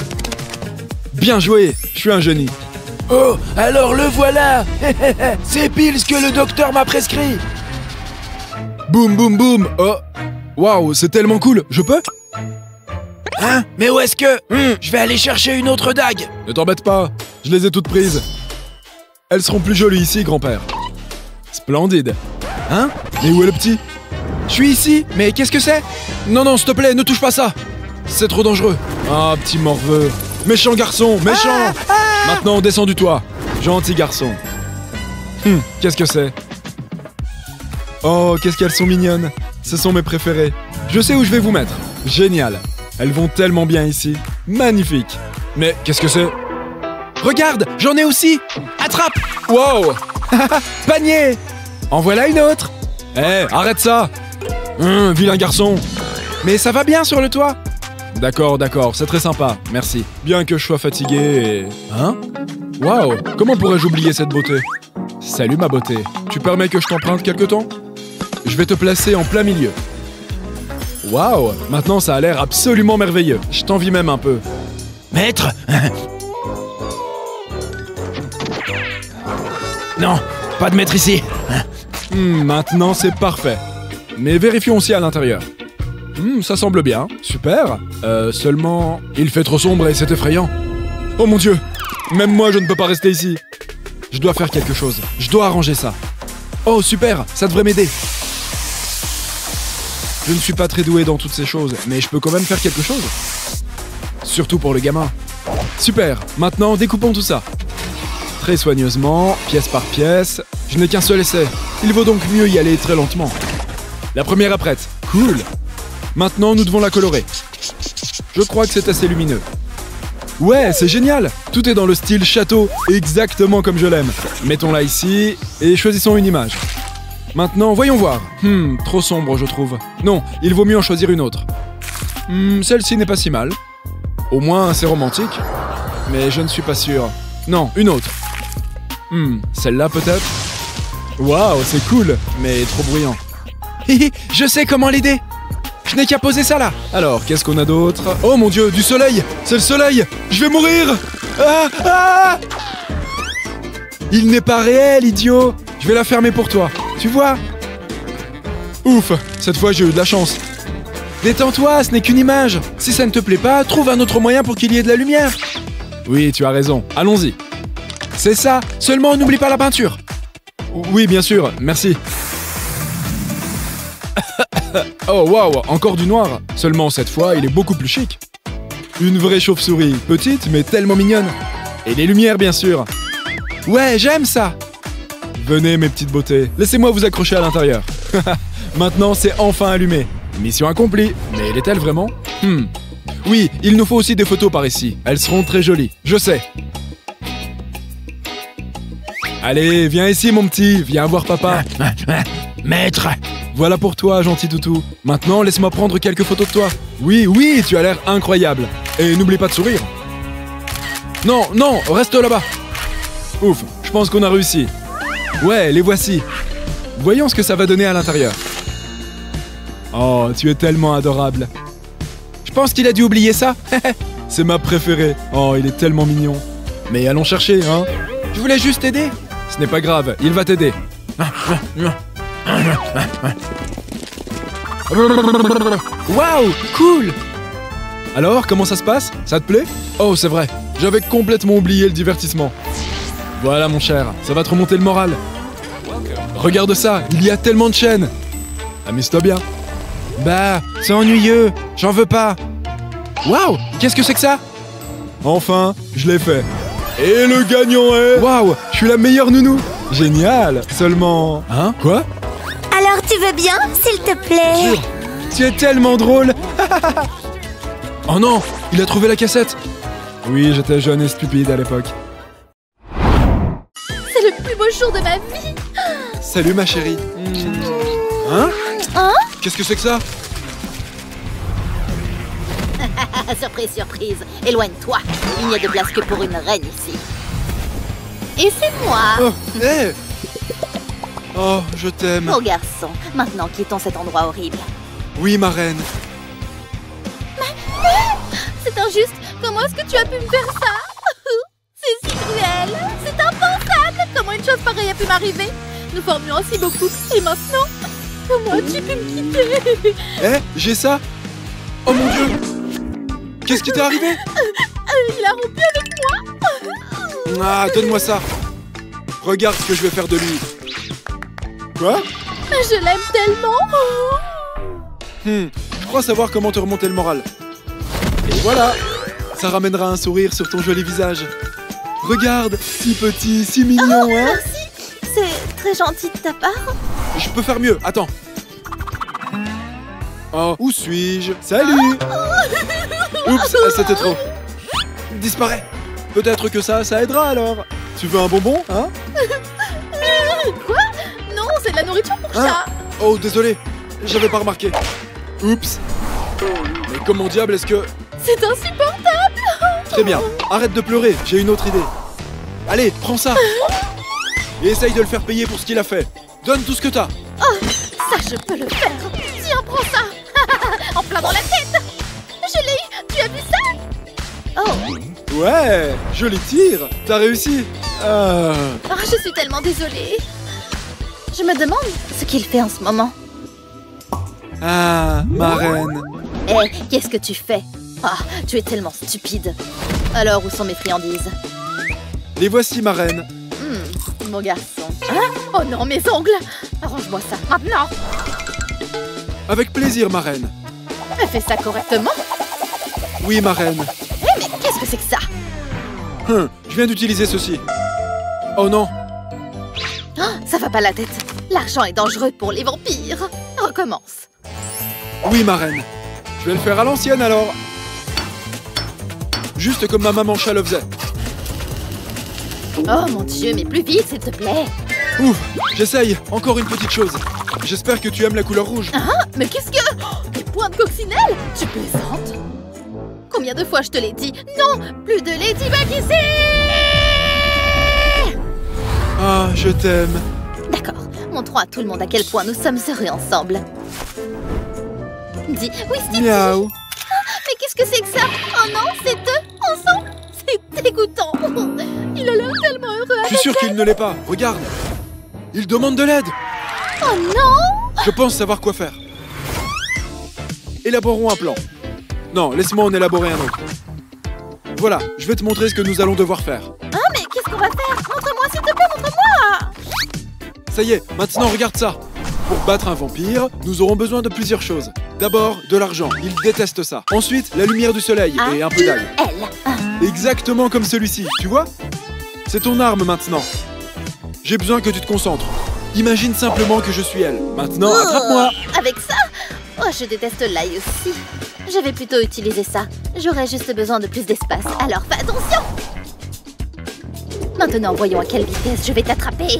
Bien joué, je suis un génie. Oh, alors le voilà. C'est pile ce que le docteur m'a prescrit. Boum, boum, boum. Oh, waouh, c'est tellement cool. Je peux? Hein? Mais où est-ce que... Hum, je vais aller chercher une autre dague. Ne t'embête pas, je les ai toutes prises. Elles seront plus jolies ici, grand-père. Splendide. Hein? Mais où est le petit? Je suis ici, mais qu'est-ce que c'est? Non, non, s'il te plaît, ne touche pas ça. C'est trop dangereux. Ah, petit morveux. Méchant garçon, méchant. Ah, ah. Maintenant, descends du toit. Gentil garçon. Hum, qu'est-ce que c'est? Oh, qu'est-ce qu'elles sont mignonnes. Ce sont mes préférées. Je sais où je vais vous mettre. Génial. Elles vont tellement bien ici. Magnifique. Mais qu'est-ce que c'est? Regarde, j'en ai aussi. Attrape. Wow. Panier. En voilà une autre. Hé, hey, arrête ça. Hum, vilain garçon. Mais ça va bien sur le toit. D'accord, d'accord, c'est très sympa, merci. Bien que je sois fatigué et... Hein? Waouh, comment pourrais-je oublier cette beauté? Salut ma beauté. Tu permets que je t'emprunte quelque temps? Je vais te placer en plein milieu. Waouh, maintenant ça a l'air absolument merveilleux. Je t'envie même un peu. Maître. Non, pas de maître ici. Hmm, maintenant c'est parfait. Mais vérifions aussi à l'intérieur. Hmm, ça semble bien. Super. Euh, seulement... Il fait trop sombre et c'est effrayant. Oh mon Dieu. Même moi, je ne peux pas rester ici. Je dois faire quelque chose. Je dois arranger ça. Oh, super. Ça devrait m'aider. Je ne suis pas très doué dans toutes ces choses, mais je peux quand même faire quelque chose. Surtout pour le gamin. Super. Maintenant, découpons tout ça. Très soigneusement, pièce par pièce. Je n'ai qu'un seul essai. Il vaut donc mieux y aller très lentement. La première est prête. Cool. Maintenant, nous devons la colorer. Je crois que c'est assez lumineux. Ouais, c'est génial. Tout est dans le style château, exactement comme je l'aime. Mettons-la ici et choisissons une image. Maintenant, voyons voir. Hmm, trop sombre, je trouve. Non, il vaut mieux en choisir une autre. Hmm, celle-ci n'est pas si mal. Au moins, c'est romantique. Mais je ne suis pas sûr. Non, une autre. Hmm, celle-là peut-être? Waouh, c'est cool, mais trop bruyant. Hihi, je sais comment l'aider. Je n'ai qu'à poser ça là. Alors, qu'est-ce qu'on a d'autre? Oh mon Dieu, du soleil! C'est le soleil! Je vais mourir! Ah, ah. Il n'est pas réel, idiot. Je vais la fermer pour toi. Tu vois? Ouf, cette fois j'ai eu de la chance. Détends-toi, ce n'est qu'une image. Si ça ne te plaît pas, trouve un autre moyen pour qu'il y ait de la lumière. Oui, tu as raison. Allons-y. C'est ça. Seulement, n'oublie pas la peinture. Oui, bien sûr. Merci. Oh, waouh, encore du noir. Seulement, cette fois, il est beaucoup plus chic. Une vraie chauve-souris. Petite, mais tellement mignonne. Et les lumières, bien sûr. Ouais, j'aime ça. Venez, mes petites beautés. Laissez-moi vous accrocher à l'intérieur. Maintenant, c'est enfin allumé. Mission accomplie. Mais l'est-elle vraiment? Hmm. Oui, il nous faut aussi des photos par ici. Elles seront très jolies. Je sais. Allez, viens ici, mon petit. Viens voir papa. Maître. Voilà pour toi, gentil toutou. Maintenant, laisse-moi prendre quelques photos de toi. Oui, oui, tu as l'air incroyable. Et n'oublie pas de sourire. Non, non, reste là-bas. Ouf, je pense qu'on a réussi. Ouais, les voici. Voyons ce que ça va donner à l'intérieur. Oh, tu es tellement adorable. Je pense qu'il a dû oublier ça. C'est ma préférée. Oh, il est tellement mignon. Mais allons chercher, hein. Je voulais juste t'aider. Ce n'est pas grave, il va t'aider. Waouh, cool. Alors, comment ça se passe? Ça te plaît? Oh, c'est vrai. J'avais complètement oublié le divertissement. Voilà mon cher, ça va te remonter le moral. Regarde ça, il y a tellement de chaînes. Amuse-toi bien. Bah, c'est ennuyeux, j'en veux pas. Waouh, qu'est-ce que c'est que ça? Enfin, je l'ai fait. Et le gagnant est... Waouh, je suis la meilleure nounou. Génial. Seulement... Hein? Quoi? Alors tu veux bien, s'il te plaît? Tu es tellement drôle. Oh non, il a trouvé la cassette. Oui, j'étais jeune et stupide à l'époque. C'est le plus beau jour de ma vie. Salut ma chérie. Hein? Hein? Qu'est-ce que c'est que ça? Surprise, surprise. Éloigne-toi. Il n'y a de place que pour une reine ici. Et c'est moi. Oh, hé! Oh, je t'aime. Beau garçon. Maintenant, quittons cet endroit horrible. Oui, ma reine. C'est injuste. Comment est-ce que tu as pu me faire ça? C'est si cruel. C'est impensable. Comment une chose pareille a pu m'arriver? Nous formions ainsi beaucoup. Et maintenant, comment as-tu pu me quitter? Eh, j'ai ça? Oh mon Dieu! Qu'est-ce qui t'est arrivé? Il a rompu avec moi. Ah, donne-moi ça. Regarde ce que je vais faire de lui. Quoi? Je l'aime tellement. Hmm, je crois savoir comment te remonter le moral. Et voilà! Ça ramènera un sourire sur ton joli visage. Regarde, si petit, si mignon, Oh, hein? merci. C'est très gentil de ta part. Je peux faire mieux, attends. Oh, où suis-je? Salut! Oups, c'était trop. Disparaît. Peut-être que ça, ça aidera alors. Tu veux un bonbon, hein? Quoi? Non, c'est de la nourriture pour Hein? chat. Oh, désolé, j'avais pas remarqué. Oups. Mais comment diable est-ce que... C'est insupportable. Très bien, arrête de pleurer, j'ai une autre idée. Allez, prends ça. Et essaye de le faire payer pour ce qu'il a fait. Donne tout ce que t'as. Oh, ça je peux le faire. Tiens, prends ça. En plein dans la tête. Je l'ai eu. Tu as vu ça? Oh. Ouais, joli tir. T'as réussi. Euh... Ah, je suis tellement désolée. Je me demande ce qu'il fait en ce moment. Ah, ma reine. Eh, qu'est-ce que tu fais? Ah, tu es tellement stupide. Alors, où sont mes friandises? Les voici, ma reine. Hmm, mon garçon. Hein? Oh non, mes ongles. Arrange-moi ça, maintenant. Avec plaisir, ma reine. Fais ça correctement. Oui, ma reine. Eh, mais qu'est-ce que c'est que ça? Hum, je viens d'utiliser ceci. Oh non. Oh, ça va pas la tête. L'argent est dangereux pour les vampires. Recommence. Oui, ma reine. Je vais le faire à l'ancienne, alors. Juste comme ma maman chat le faisait. Oh mon Dieu, mais plus vite, s'il te plaît. Ouf, j'essaye. Encore une petite chose. J'espère que tu aimes la couleur rouge. Hein? Mais qu'est-ce que... Oh, des points de coccinelle? Tu plaisantes? Combien de fois je te l'ai dit? Non, plus de Ladybug ici! Ah, je t'aime. D'accord, montrons à tout le monde à quel point nous sommes heureux ensemble. Dis, oui, Steve. Miaou. Mais qu'est-ce que c'est que ça? Oh non, c'est deux ensemble? C'est dégoûtant. Il a l'air tellement heureux Je suis sûr qu'il ne l'est pas. Regarde. Il demande de l'aide. Oh non! Je pense savoir quoi faire. Élaborons un plan. Non, laisse-moi en élaborer un autre. Voilà, je vais te montrer ce que nous allons devoir faire. Hein, mais qu'est-ce qu'on va faire? Montre-moi, s'il te plaît, montre-moi! Ça y est, maintenant regarde ça. Pour battre un vampire, nous aurons besoin de plusieurs choses. D'abord, de l'argent. Il déteste ça. Ensuite, la lumière du soleil et un peu d'ail. Elle. Exactement comme celui-ci, tu vois? C'est ton arme maintenant. J'ai besoin que tu te concentres. Imagine simplement que je suis elle. Maintenant, attrape-moi. Avec ça? Oh, je déteste l'ail aussi. Je vais plutôt utiliser ça. J'aurai juste besoin de plus d'espace, alors fais attention! Maintenant, voyons à quelle vitesse je vais t'attraper.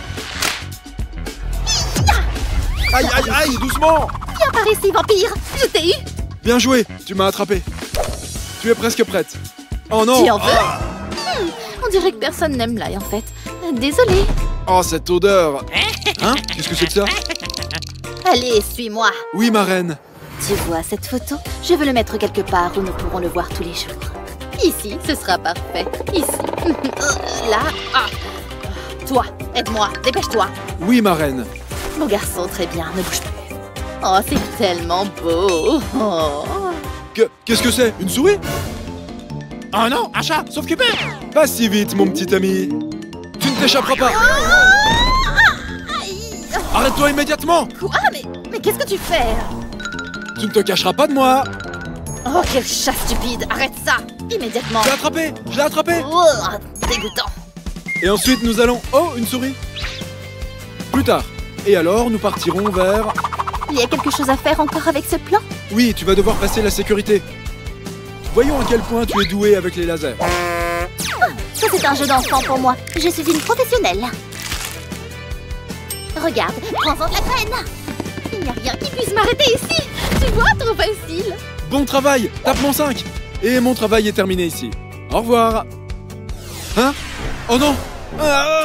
Aïe, aïe, aïe, doucement. Viens par ici, vampire! Je t'ai eu! Bien joué, tu m'as attrapé. Tu es presque prête. Oh non. Tu en veux? Ah. Hmm, on dirait que personne n'aime l'ail, en fait. Désolée. Oh, cette odeur. Hein? Qu'est-ce que c'est que ça? Allez, suis-moi! Oui, ma reine. Tu vois cette photo? Je veux le mettre quelque part où nous pourrons le voir tous les jours. Ici, ce sera parfait. Ici. Là. Ah. Toi, aide-moi, dépêche-toi. Oui, ma reine. Mon garçon, très bien, ne bouge plus. Oh, c'est tellement beau. Oh. Que- Qu'est-ce que c'est? Une souris? Oh non, un chat, sauf Cupid. Pas si vite, mon petit ami. Tu ne t'échapperas pas. Arrête-toi immédiatement. Quoi? Mais, mais qu'est-ce que tu fais? Tu ne te cacheras pas de moi. Oh, quel chat stupide! Arrête ça! Immédiatement! Je l'ai attrapé. Je l'ai attrapé. Oh, dégoûtant! Et ensuite, nous allons... Oh, une souris. Plus tard. Et alors, nous partirons vers... Il y a quelque chose à faire encore avec ce plan? Oui, tu vas devoir passer la sécurité. Voyons à quel point tu es doué avec les lasers. Ça, c'est un jeu d'enfant pour moi. Je suis une professionnelle. Regarde, prends-en de la graine. Il n'y a rien qui puisse m'arrêter ici. Tu vois, trop facile. Bon travail. Tape mon cinq. Et mon travail est terminé ici. Au revoir. Hein? Oh non. Oh,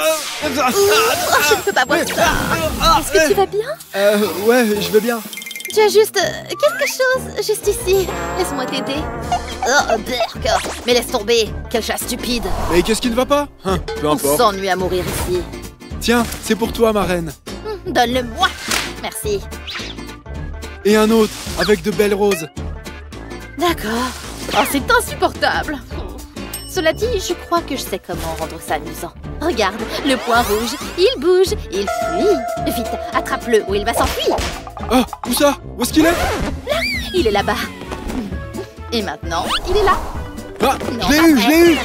je ne peux pas voir ça. Est-ce que tu vas bien? Euh, ouais, je vais bien. Tu as juste euh, quelque chose juste ici. Laisse-moi t'aider. Oh, berk. Mais laisse tomber. Quel chat stupide. Mais qu'est-ce qui ne va pas? Hein, peu On importe. s'ennuie à mourir ici. Tiens, c'est pour toi, ma reine. Hum, Donne-le-moi. Merci. Et un autre, avec de belles roses. D'accord. Oh, c'est insupportable. Cela dit, je crois que je sais comment rendre ça amusant. Regarde, le point rouge, il bouge, il fuit. Vite, attrape-le ou il va s'enfuir. Ah, où ça? Où est-ce qu'il est? Il est là-bas. Et maintenant, il est là. Ah, Non, je l'ai pas eu, je vrai. l'ai eu.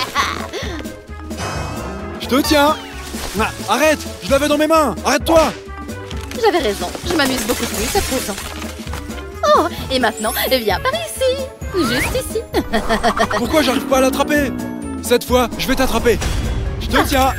Je te tiens. Ah, arrête, je l'avais dans mes mains. Arrête-toi. J'avais raison, je m'amuse beaucoup plus à présent. Oh, et maintenant, viens par ici. Juste ici. Pourquoi j'arrive pas à l'attraper? Cette fois, je vais t'attraper. Je te tiens.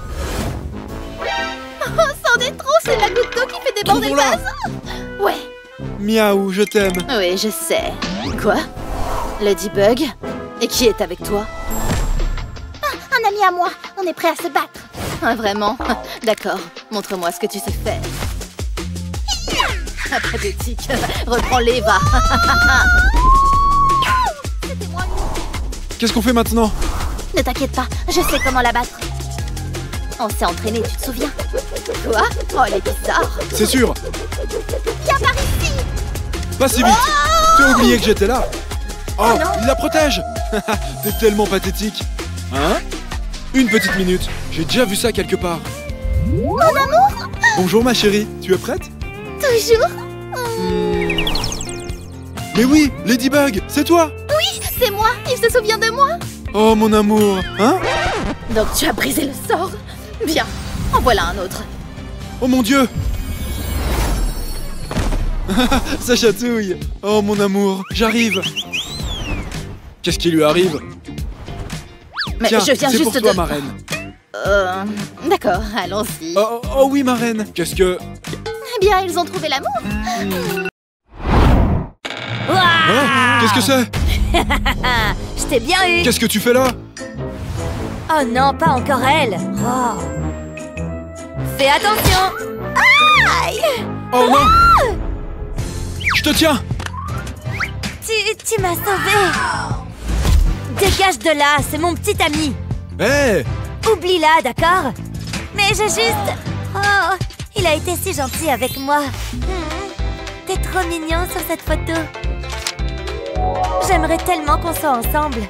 Oh, c'en est trop, c'est la goutte d'eau qui fait déborder le Trouvons-la. vase. Ouais, Miaou, je t'aime. oui, je sais. Quoi? Ladybug? Et qui est avec toi? Un ami à moi, on est prêt à se battre. Ah, vraiment? D'accord, montre-moi ce que tu sais faire. Ah, pathétique. Reprends-les, va. Qu'est-ce qu'on fait maintenant? Ne t'inquiète pas, je sais comment la battre. On s'est entraîné, tu te souviens? Quoi? Oh, elle est bizarre. C'est sûr. Viens par ici. Pas si vite. Tu as oublié que j'étais là. Oh, Oh non. il la protège. T'es tellement pathétique. Hein? Une petite minute. J'ai déjà vu ça quelque part. Mon amour? Bonjour ma chérie. Tu es prête? Toujours? Mais oui, Ladybug, c'est toi. Oui, c'est moi. Il se souvient de moi. Oh mon amour. Hein? Donc tu as brisé le sort. Bien, en voilà un autre. Oh mon Dieu. Ça chatouille. Oh mon amour, j'arrive. Qu'est-ce qui lui arrive? Mais Tiens, je viens c'est juste pour toi de... ma reine. Euh... D'accord, allons-y. Oh, oh, oh oui ma reine. Qu'est-ce que... Eh bien, ils ont trouvé l'amour. Hein? Qu'est-ce que c'est? Je t'ai bien eu. Qu'est-ce que tu fais là? Oh non, pas encore elle. Oh. Fais attention. Aïe. Oh non. Je te tiens. Tu, tu m'as sauvée. Dégage de là, c'est mon petit ami. Hé. Oublie-la, d'accord? Mais j'ai juste... Oh, il a été si gentil avec moi. Hmm, T'es trop mignon sur cette photo. J'aimerais tellement qu'on soit ensemble.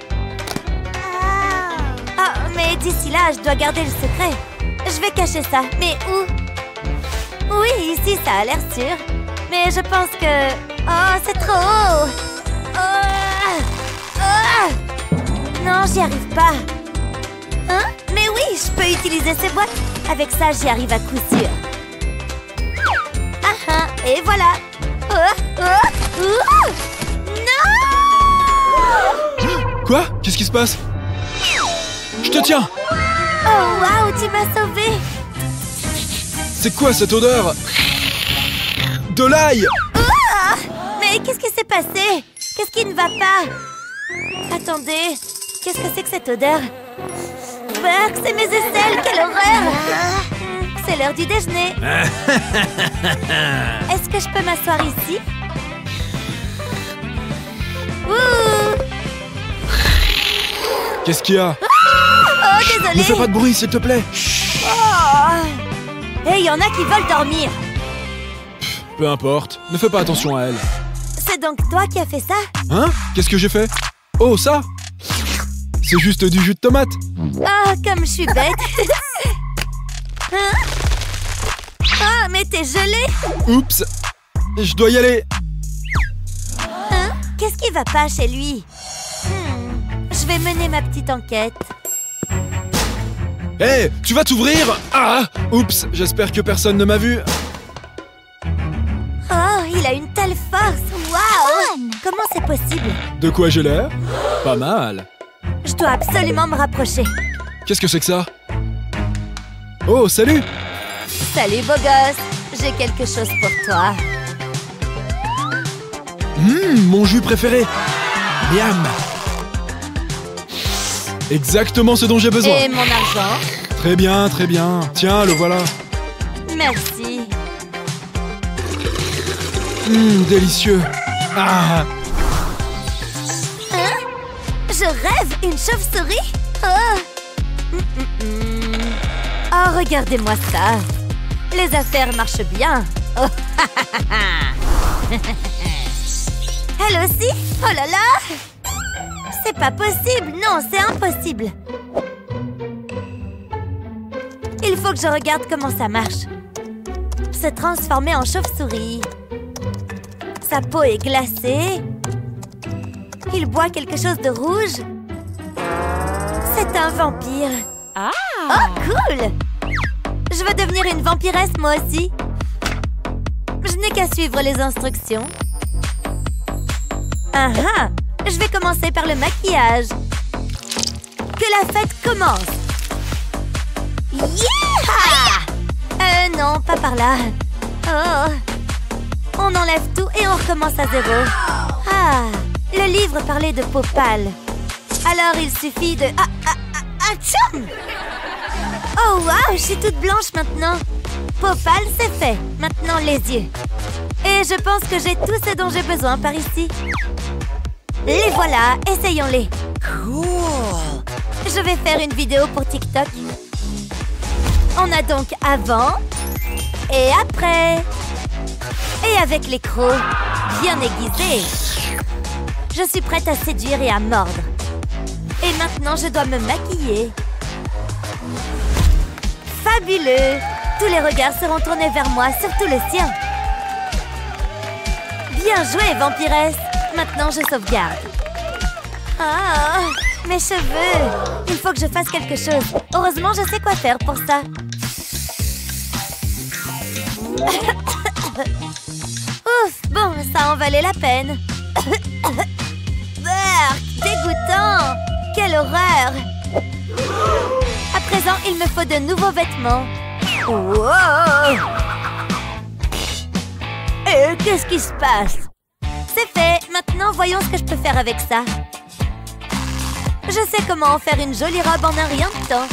Ah, mais d'ici là, je dois garder le secret. Je vais cacher ça. Mais où? Oui, ici, ça a l'air sûr. Mais je pense que... Oh, c'est trop haut. Oh, oh. Non, j'y arrive pas. Hein? Mais oui, je peux utiliser ces boîtes. Avec ça, j'y arrive à coup sûr. Ah ah, et voilà. Oh, oh, oh. Non! Quoi? Qu'est-ce qui se passe? Je te tiens. Oh, waouh, tu m'as sauvée. C'est quoi cette odeur? De l'ail. Ah! Mais qu'est-ce qui s'est passé? Qu'est-ce qui ne va pas? Attendez, qu'est-ce que c'est que cette odeur? Burk, c'est mes aisselles, quelle horreur! Hmm, C'est l'heure du déjeuner. Est-ce que je peux m'asseoir ici? Ouh! Qu'est-ce qu'il y a? Oh, désolée! Ne fais pas de bruit, s'il te plaît. Oh! Et il y en a qui veulent dormir. Peu importe, ne fais pas attention à elle. C'est donc toi qui as fait ça? Hein? Qu'est-ce que j'ai fait? Oh, ça? C'est juste du jus de tomate. Ah, comme je suis bête. Hein? Ah, mais t'es gelé. Oups. Je dois y aller. Hein? Qu'est-ce qui va pas chez lui? Hmm, je vais mener ma petite enquête. Hé, hey, tu vas t'ouvrir? Ah! Oups, j'espère que personne ne m'a vu. Oh, il a une telle force. Waouh! Comment c'est possible? De quoi j'ai l'air? Pas mal. Je dois absolument me rapprocher. Qu'est-ce que c'est que ça? Oh, salut! Salut, beau gosse. J'ai quelque chose pour toi. Hum, mon jus préféré. Miam! Exactement ce dont j'ai besoin. Et mon argent? Très bien, très bien. Tiens, le voilà. Merci. Hum, délicieux. Ah! Hein? Je rêve une chauve-souris? Oh! Mm, mm, mm. Oh, regardez-moi ça. Les affaires marchent bien. Oh, elle aussi? Oh là là! C'est pas possible. Non, c'est impossible. Il faut que je regarde comment ça marche. Se transformer en chauve-souris. Sa peau est glacée. Il boit quelque chose de rouge. C'est un vampire. Ah! Oh, cool! Je veux devenir une vampiresse, moi aussi. Je n'ai qu'à suivre les instructions. Ah ah! Je vais commencer par le maquillage. Que la fête commence! Yeah! Euh, non, pas par là. Oh! On enlève tout et on recommence à zéro. Ah! Le livre parlait de peau pâle. Alors il suffit de... Ah, ah, ah, atchoum! Oh waouh, je suis toute blanche maintenant. Peau pâle, c'est fait. Maintenant les yeux. Et je pense que j'ai tout ce dont j'ai besoin par ici. Les voilà, essayons-les. Cool. Je vais faire une vidéo pour TikTok. On a donc avant et après. Et avec les crocs bien aiguisés. Je suis prête à séduire et à mordre. Et maintenant, je dois me maquiller. Fabuleux! Tous les regards seront tournés vers moi, surtout le sien. Bien joué, vampiresse! Maintenant, je sauvegarde. Ah, mes cheveux! Il faut que je fasse quelque chose. Heureusement, je sais quoi faire pour ça. Ouf! Bon, ça en valait la peine. Berk, dégoûtant! Quelle horreur! À présent, il me faut de nouveaux vêtements. Wow! Et qu'est-ce qui se passe? C'est fait. Maintenant, voyons ce que je peux faire avec ça. Je sais comment en faire une jolie robe en un rien de temps.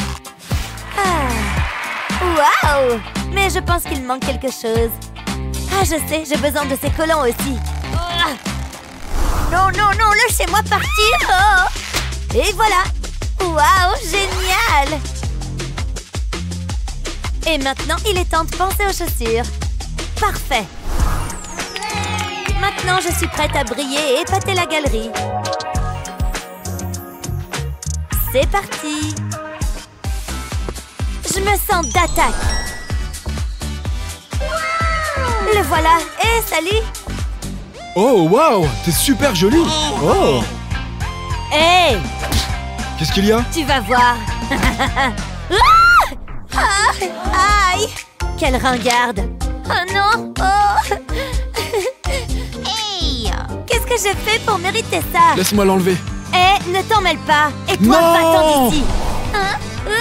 Ah! Waouh! Mais je pense qu'il manque quelque chose. Ah, je sais, j'ai besoin de ces collants aussi. Ah! Non, non, non, laissez-moi partir! Oh! Et voilà! Waouh, génial! Et maintenant, il est temps de penser aux chaussures. Parfait! Maintenant, je suis prête à briller et épater la galerie. C'est parti! Je me sens d'attaque. Le voilà! Hé, salut! Oh, waouh! T'es super jolie! Oh! Hé! Qu'est-ce qu'il y a? Tu vas voir! Ah! Ah! Aïe! Quelle ringarde! Oh non! Oh! Hey! Qu'est-ce que j'ai fait pour mériter ça? Laisse-moi l'enlever. Hé, ne t'en mêle pas! Et toi, Non! va-t'en d'ici! Hein?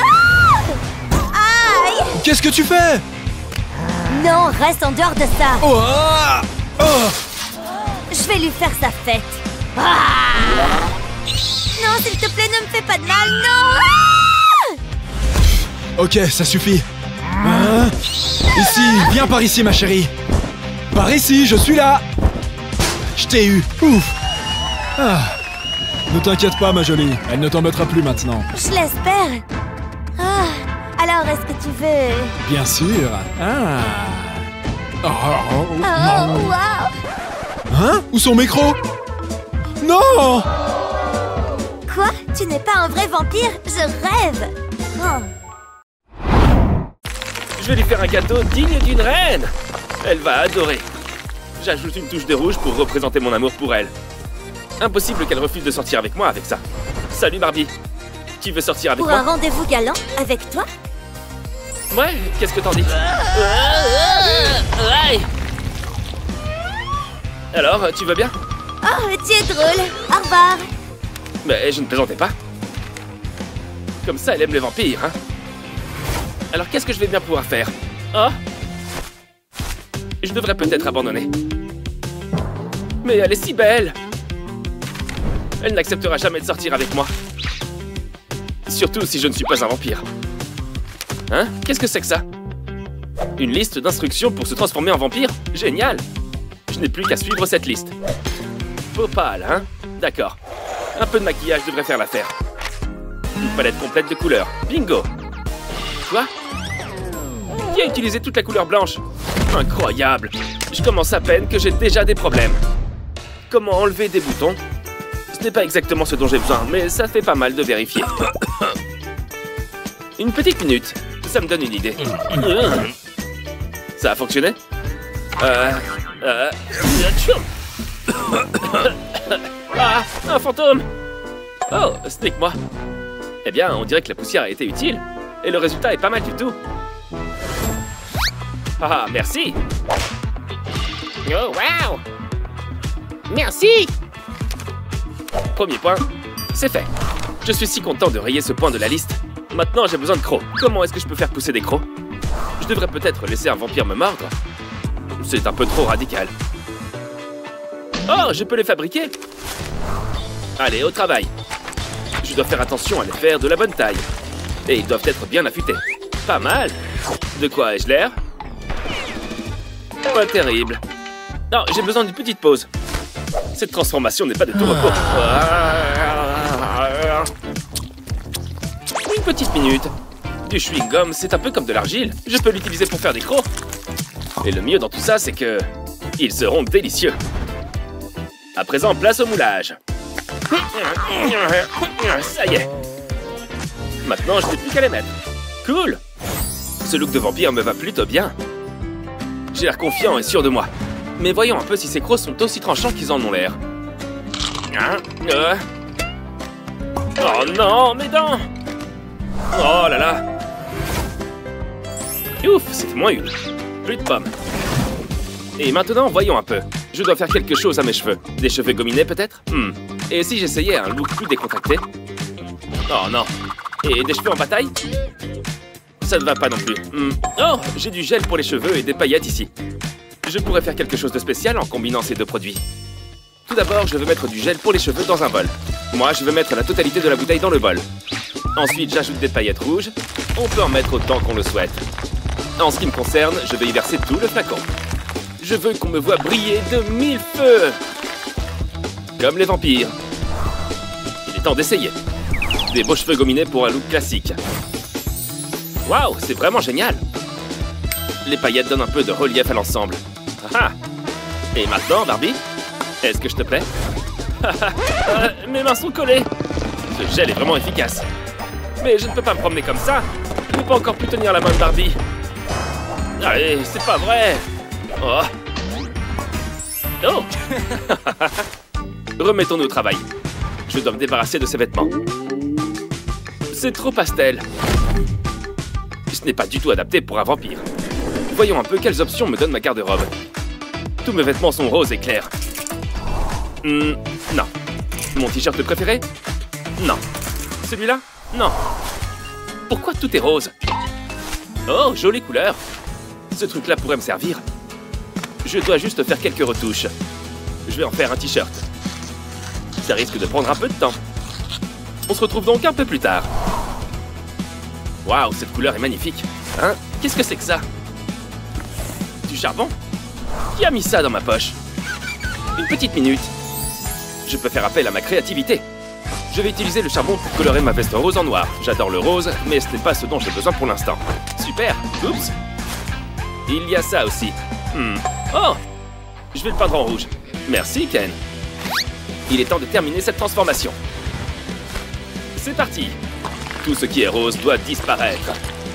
Ah! Aïe! Qu'est-ce que tu fais? Non, reste en dehors de ça! Oh! Ah! Oh! Je vais lui faire sa fête! Ah! Non, s'il te plaît, ne me fais pas de mal, non! Ah! Ok, ça suffit. Hein? Ici, viens par ici, ma chérie. Par ici, je suis là. Je t'ai eu. Ouf. Ah. Ne t'inquiète pas, ma jolie. Elle ne t'embêtera plus maintenant. Je l'espère. Ah, alors, est-ce que tu veux... Bien sûr. Ah. Oh, oh, oh, Oh, non. waouh! Hein? Où sont mes crocs? Non! Quoi? Tu n'es pas un vrai vampire? Je rêve! Oh. Je vais lui faire un gâteau digne d'une reine. Elle va adorer. J'ajoute une touche de rouge pour représenter mon amour pour elle. Impossible qu'elle refuse de sortir avec moi avec ça. Salut Barbie. Tu veux sortir avec Pour moi? un rendez-vous galant avec toi? Ouais, qu'est-ce que t'en dis? Alors, tu vas bien? Oh, tu es drôle! Au revoir! Mais je ne plaisantais pas. Comme ça, elle aime les vampires, hein? Alors, qu'est-ce que je vais bien pouvoir faire? Oh? Je devrais peut-être abandonner. Mais elle est si belle! Elle n'acceptera jamais de sortir avec moi. Surtout si je ne suis pas un vampire. Hein? Qu'est-ce que c'est que ça? Une liste d'instructions pour se transformer en vampire? Génial! Je n'ai plus qu'à suivre cette liste. Peau pâle, hein? D'accord. Un peu de maquillage devrait faire l'affaire. Une palette complète de couleurs. Bingo! Quoi? Qui a utilisé toute la couleur blanche? Incroyable! Je commence à peine que j'ai déjà des problèmes. Comment enlever des boutons? Ce n'est pas exactement ce dont j'ai besoin, mais ça fait pas mal de vérifier. Une petite minute. Ça me donne une idée. Ça a fonctionné? Euh... Euh... Ah! Un fantôme! Oh, ce n'est que moi. Eh bien, on dirait que la poussière a été utile. Et le résultat est pas mal du tout. Ah, merci! Oh, wow! Merci! Premier point, c'est fait. Je suis si content de rayer ce point de la liste. Maintenant, j'ai besoin de crocs. Comment est-ce que je peux faire pousser des crocs? Je devrais peut-être laisser un vampire me mordre. C'est un peu trop radical. Oh, je peux les fabriquer? Allez, au travail. Je dois faire attention à les faire de la bonne taille. Et ils doivent être bien affûtés. Pas mal. De quoi ai-je l'air? Pas terrible. Non, j'ai besoin d'une petite pause. Cette transformation n'est pas de tout repos. Une petite minute. Du chewing-gum, c'est un peu comme de l'argile. Je peux l'utiliser pour faire des crocs. Et le mieux dans tout ça, c'est que... ils seront délicieux. À présent, place au moulage. Ça y est. Maintenant, je n'ai plus qu'à les mettre. Cool. Ce look de vampire me va plutôt bien. J'ai l'air confiant et sûr de moi. Mais voyons un peu si ces crocs sont aussi tranchants qu'ils en ont l'air. Oh non, mes dents! Oh là là! Ouf, c'était moins une. Plus de pommes. Et maintenant, voyons un peu. Je dois faire quelque chose à mes cheveux. Des cheveux gominés, peut-être? hmm. Et si j'essayais un look plus décontracté? Oh non. Et des cheveux en bataille? Ça ne va pas non plus. Hmm. Oh, j'ai du gel pour les cheveux et des paillettes ici. Je pourrais faire quelque chose de spécial en combinant ces deux produits. Tout d'abord, je vais mettre du gel pour les cheveux dans un bol. Moi, je vais mettre la totalité de la bouteille dans le bol. Ensuite, j'ajoute des paillettes rouges. On peut en mettre autant qu'on le souhaite. En ce qui me concerne, je vais y verser tout le flacon. Je veux qu'on me voie briller de mille feux. Comme les vampires. Il est temps d'essayer. Des beaux cheveux gominés pour un look classique. Waouh, c'est vraiment génial. Les paillettes donnent un peu de relief à l'ensemble. Ah, et maintenant, Barbie, est-ce que je te plais? euh, Mes mains sont collées. Ce gel est vraiment efficace. Mais je ne peux pas me promener comme ça. Je n'ai pas encore pu tenir la main de Barbie. Allez, c'est pas vrai. Oh. Oh. Remettons-nous au travail. Je dois me débarrasser de ces vêtements. C'est trop pastel. Ce n'est pas du tout adapté pour un vampire. Voyons un peu quelles options me donne ma garde-robe. Tous mes vêtements sont roses et clairs. Hmm, non. Mon t-shirt préféré? Non. Celui-là? Non. Pourquoi tout est rose? Oh, jolie couleur. Ce truc-là pourrait me servir. Je dois juste faire quelques retouches. Je vais en faire un t-shirt. Ça risque de prendre un peu de temps. On se retrouve donc un peu plus tard. Waouh, cette couleur est magnifique. Hein? Qu'est-ce que c'est que ça? Du charbon? Qui a mis ça dans ma poche? Une petite minute. Je peux faire appel à ma créativité. Je vais utiliser le charbon pour colorer ma veste rose en noir. J'adore le rose, mais ce n'est pas ce dont j'ai besoin pour l'instant. Super. Oups. Il y a ça aussi. Hmm. Oh! Je vais le peindre en rouge. Merci, Ken. Il est temps de terminer cette transformation. c'est parti. Tout ce qui est rose doit disparaître.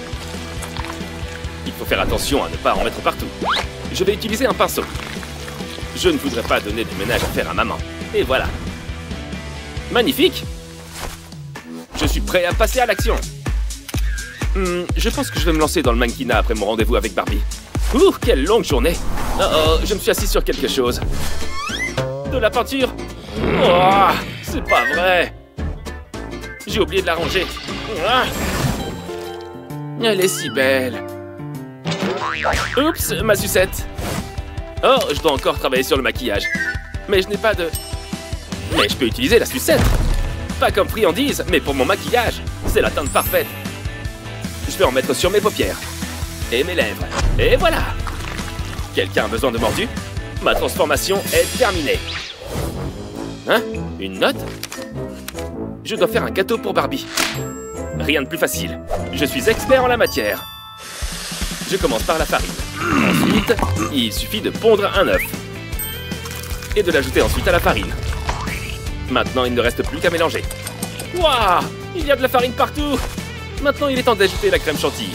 Il faut faire attention à ne pas en mettre partout. Je vais utiliser un pinceau. Je ne voudrais pas donner du ménage à faire à maman. Et voilà. Magnifique. Je suis prêt à passer à l'action. Hmm, je pense que je vais me lancer dans le mannequinat après mon rendez-vous avec Barbie. Ouh, quelle longue journée. Oh oh, je me suis assis sur quelque chose. De la peinture. Oh, c'est pas vrai. J'ai oublié de la ranger. Ah. Elle est si belle. Oups, ma sucette. Oh, je dois encore travailler sur le maquillage. Mais je n'ai pas de... Mais je peux utiliser la sucette. Pas comme friandise, mais pour mon maquillage. C'est la teinte parfaite. Je vais en mettre sur mes paupières. Et mes lèvres. Et voilà. Quelqu'un a besoin de mordu? Ma transformation est terminée. Hein? Une note? Je dois faire un gâteau pour Barbie. Rien de plus facile. Je suis expert en la matière. Je commence par la farine. Ensuite, il suffit de pondre un œuf. Et de l'ajouter ensuite à la farine. Maintenant, il ne reste plus qu'à mélanger. Waouh! Il y a de la farine partout! Maintenant, il est temps d'ajouter la crème chantilly.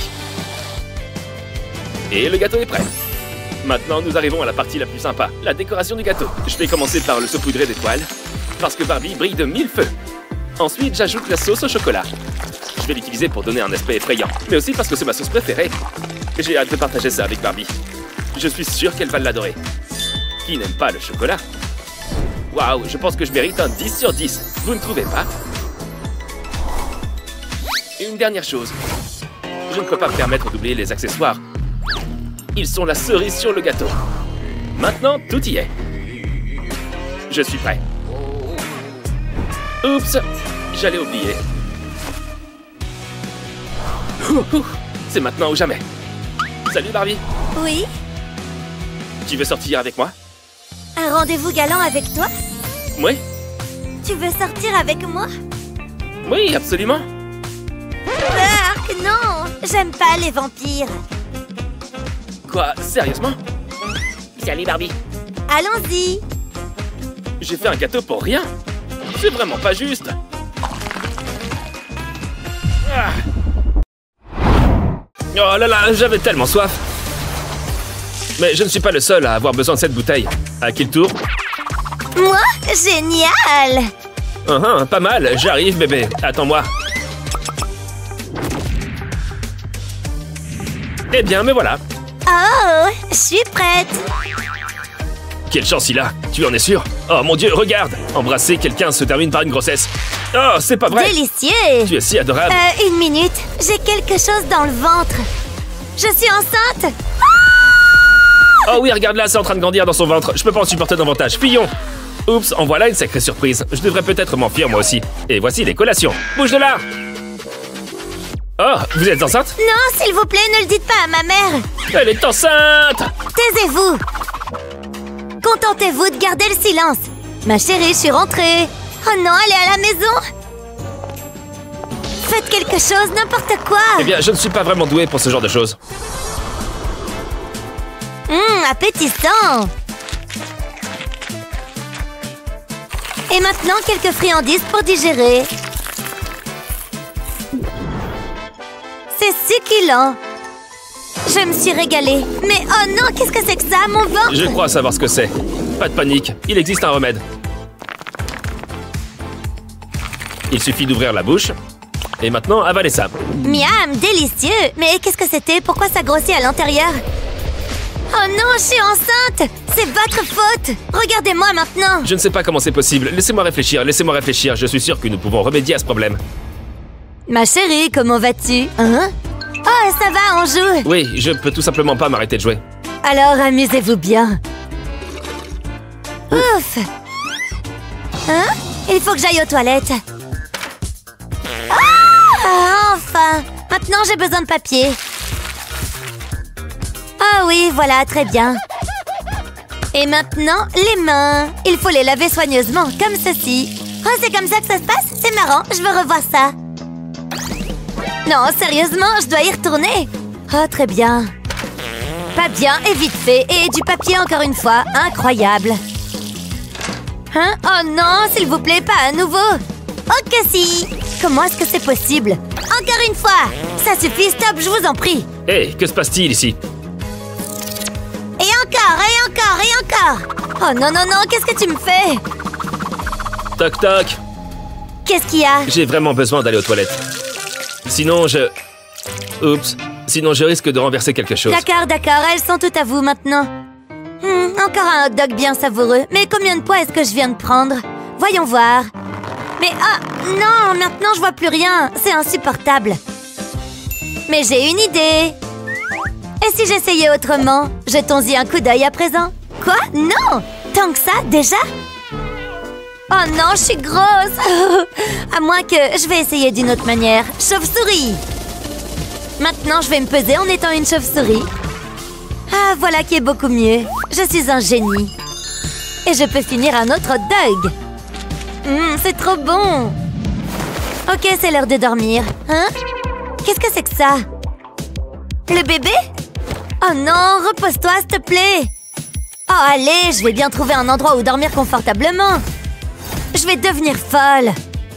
Et le gâteau est prêt. Maintenant, nous arrivons à la partie la plus sympa, la décoration du gâteau. Je vais commencer par le saupoudrer d'étoiles, parce que Barbie brille de mille feux. Ensuite, j'ajoute la sauce au chocolat. Je vais l'utiliser pour donner un aspect effrayant, mais aussi parce que c'est ma sauce préférée. J'ai hâte de partager ça avec Barbie. Je suis sûr qu'elle va l'adorer. Qui n'aime pas le chocolat? Waouh, je pense que je mérite un dix sur dix. Vous ne trouvez pas? Et une dernière chose. Je ne peux pas me permettre d'oublier les accessoires. Ils sont la cerise sur le gâteau. Maintenant, tout y est. Je suis prêt. Oups, j'allais oublier. C'est maintenant ou jamais. Salut Barbie. Oui? Tu veux sortir avec moi? Un rendez-vous galant avec toi? Oui. Tu veux sortir avec moi? Oui, absolument. Arc, non! J'aime pas les vampires. Quoi? Sérieusement? Salut Barbie. Allons-y. J'ai fait un gâteau pour rien. C'est vraiment pas juste. Ah. Oh là là, j'avais tellement soif. Mais je ne suis pas le seul à avoir besoin de cette bouteille. À qui le tour? Moi? Génial! Uh -huh, pas mal, j'arrive bébé. Attends-moi. Eh bien, me voilà. Oh, je suis prête. Quelle chance il a. Tu en es sûr? Oh mon Dieu, regarde. Embrasser quelqu'un se termine par une grossesse. Oh, c'est pas vrai. Délicieux. Tu es si adorable. Euh, une minute. J'ai quelque chose dans le ventre. Je suis enceinte. Oh oui, regarde là, c'est en train de grandir dans son ventre. Je peux pas en supporter davantage. Fuyons. Oups, en voilà une sacrée surprise. Je devrais peut-être m'enfuir moi aussi. Et voici les collations. Bouge de là. Oh, vous êtes enceinte? Non, s'il vous plaît, ne le dites pas à ma mère. Elle est enceinte. Taisez-vous. Contentez-vous de garder le silence. Ma chérie, je suis rentrée. Oh non, elle est à la maison. Faites quelque chose, n'importe quoi. Eh bien, je ne suis pas vraiment doué pour ce genre de choses. Hum, appétissant. Et maintenant, quelques friandises pour digérer. C'est succulent. Je me suis régalée. Mais oh non, qu'est-ce que c'est que ça, mon ventre? Je crois savoir ce que c'est. Pas de panique, il existe un remède. Il suffit d'ouvrir la bouche. Et maintenant, avalez ça. Miam, délicieux. Mais qu'est-ce que c'était? Pourquoi ça grossit à l'intérieur? Oh non, je suis enceinte. C'est votre faute. Regardez-moi maintenant. Je ne sais pas comment c'est possible. Laissez-moi réfléchir, laissez-moi réfléchir. Je suis sûr que nous pouvons remédier à ce problème. Ma chérie, comment vas-tu? Hein? Oh, ça va, on joue. Oui, je peux tout simplement pas m'arrêter de jouer. Alors, amusez-vous bien. Ouf. Hein? Il faut que j'aille aux toilettes. Ah, enfin. Maintenant, j'ai besoin de papier. Ah oui, voilà, très bien. Et maintenant, les mains. Il faut les laver soigneusement, comme ceci. Oh, c'est comme ça que ça se passe? C'est marrant, je veux revoir ça. Non, sérieusement, je dois y retourner. Oh, très bien. Pas bien et vite fait. Et du papier encore une fois. Incroyable. Hein? Oh non, s'il vous plaît, pas à nouveau. Oh que si. Comment est-ce que c'est possible? Encore une fois! Ça suffit, stop, je vous en prie! Hé, hey, que se passe-t-il ici? Et encore, et encore, et encore! Oh non, non, non, qu'est-ce que tu me fais? Toc toc! Qu'est-ce qu'il y a? J'ai vraiment besoin d'aller aux toilettes. Sinon, je... Oups. Sinon, je risque de renverser quelque chose. D'accord, d'accord, elles sont toutes à vous maintenant. Hmm, encore un hot dog bien savoureux. Mais combien de poids est-ce que je viens de prendre? Voyons voir. Mais ah, non, maintenant je vois plus rien. C'est insupportable. Mais j'ai une idée. Et si j'essayais autrement? Jetons-y un coup d'œil à présent. Quoi? Non! Tant que ça, déjà? Oh non, je suis grosse. À moins que je vais essayer d'une autre manière. Chauve-souris. Maintenant, je vais me peser en étant une chauve-souris. Ah, voilà qui est beaucoup mieux. Je suis un génie. Et je peux finir un autre hot dog. Mmh, c'est trop bon. Ok, c'est l'heure de dormir. Hein? Qu'est-ce que c'est que ça? Le bébé? Oh non, repose-toi, s'il te plaît. Oh, allez, je vais bien trouver un endroit où dormir confortablement. Je vais devenir folle.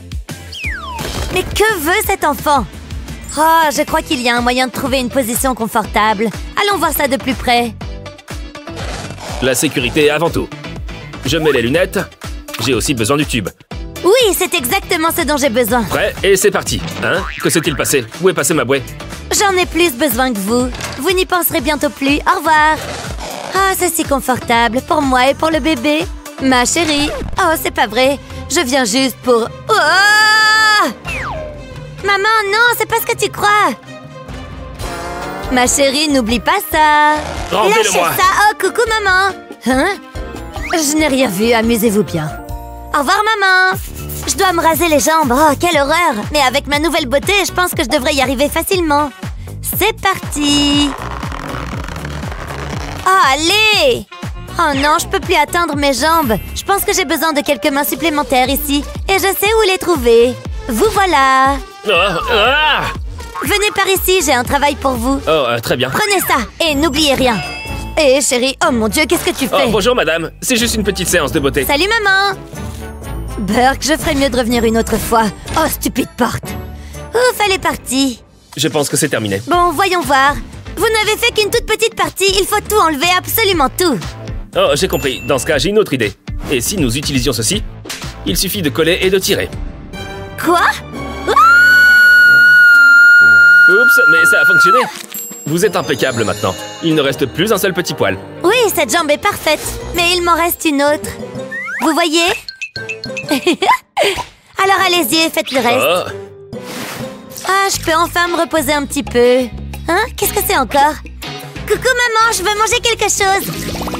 Mais que veut cet enfant? Oh, je crois qu'il y a un moyen de trouver une position confortable. Allons voir ça de plus près. La sécurité avant tout. Je mets les lunettes. J'ai aussi besoin du tube. Oui, c'est exactement ce dont j'ai besoin. Prêt? Et c'est parti. Hein? Que s'est-il passé? Où est passé ma bouée? J'en ai plus besoin que vous. Vous n'y penserez bientôt plus. Au revoir. Ah, c'est si confortable pour moi et pour le bébé. Ma chérie. Oh, c'est pas vrai. Je viens juste pour... Oh! Maman, non, c'est pas ce que tu crois. Ma chérie, n'oublie pas ça. Rendez-le-moi. Lâchez ça. Oh, coucou, maman. Hein? Je n'ai rien vu. Amusez-vous bien. Au revoir, maman. Je dois me raser les jambes. Oh, quelle horreur. Mais avec ma nouvelle beauté, je pense que je devrais y arriver facilement. C'est parti. Oh, allez. Oh non, je peux plus atteindre mes jambes. Je pense que j'ai besoin de quelques mains supplémentaires ici. Et je sais où les trouver. Vous voilà. Oh, ah! Venez par ici, j'ai un travail pour vous. Oh, euh, très bien. Prenez ça et n'oubliez rien. Hé, chérie, oh mon Dieu, qu'est-ce que tu fais? Oh, bonjour madame. C'est juste une petite séance de beauté. Salut maman. Burke, je ferais mieux de revenir une autre fois. Oh, stupide porte. Ouf, elle est partie. Je pense que c'est terminé. Bon, voyons voir. Vous n'avez fait qu'une toute petite partie, il faut tout enlever, absolument tout. Oh, j'ai compris. Dans ce cas, j'ai une autre idée. Et si nous utilisions ceci? Il suffit de coller et de tirer. Quoi? Oups, mais ça a fonctionné. Vous êtes impeccable maintenant. Il ne reste plus un seul petit poil. Oui, cette jambe est parfaite. Mais il m'en reste une autre. Vous voyez? Alors allez-y et faites le reste. Oh. Ah, je peux enfin me reposer un petit peu. Hein? Qu'est-ce que c'est encore? Coucou maman, je veux manger quelque chose.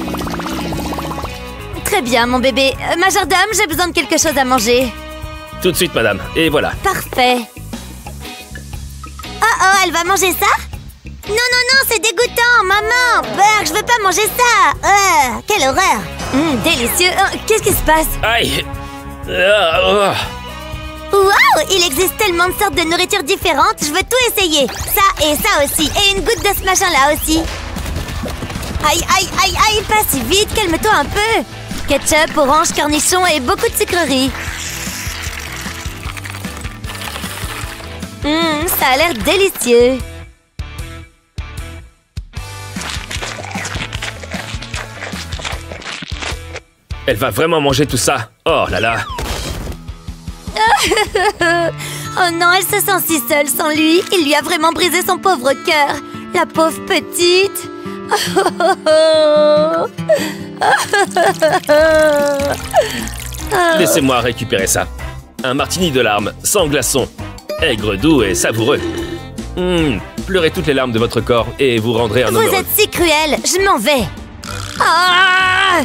Très bien, mon bébé. Euh, majordome, j'ai besoin de quelque chose à manger. Tout de suite, madame. Et voilà. Parfait. Oh oh, elle va manger ça? Non, non, non, c'est dégoûtant, maman. Burke, je veux pas manger ça. Euh, quelle horreur. Mmh, délicieux. Oh, qu'est-ce qui se passe? Aïe. Ah, oh. Waouh, il existe tellement de sortes de nourriture différentes. Je veux tout essayer. Ça et ça aussi. Et une goutte de ce machin-là aussi. Aïe, aïe, aïe, aïe, pas si vite. Calme-toi un peu. Ketchup, orange, cornichon et beaucoup de sucreries. Hum, ça a l'air délicieux. Elle va vraiment manger tout ça. Oh là là. Oh non, elle se sent si seule sans lui. Il lui a vraiment brisé son pauvre cœur. La pauvre petite. Laissez-moi récupérer ça. Un martini de larmes, sans glaçons. Aigre, doux et savoureux. Mmh, pleurez toutes les larmes de votre corps et vous rendrez un homme Vous heureux. êtes si cruel, je m'en vais. Ah!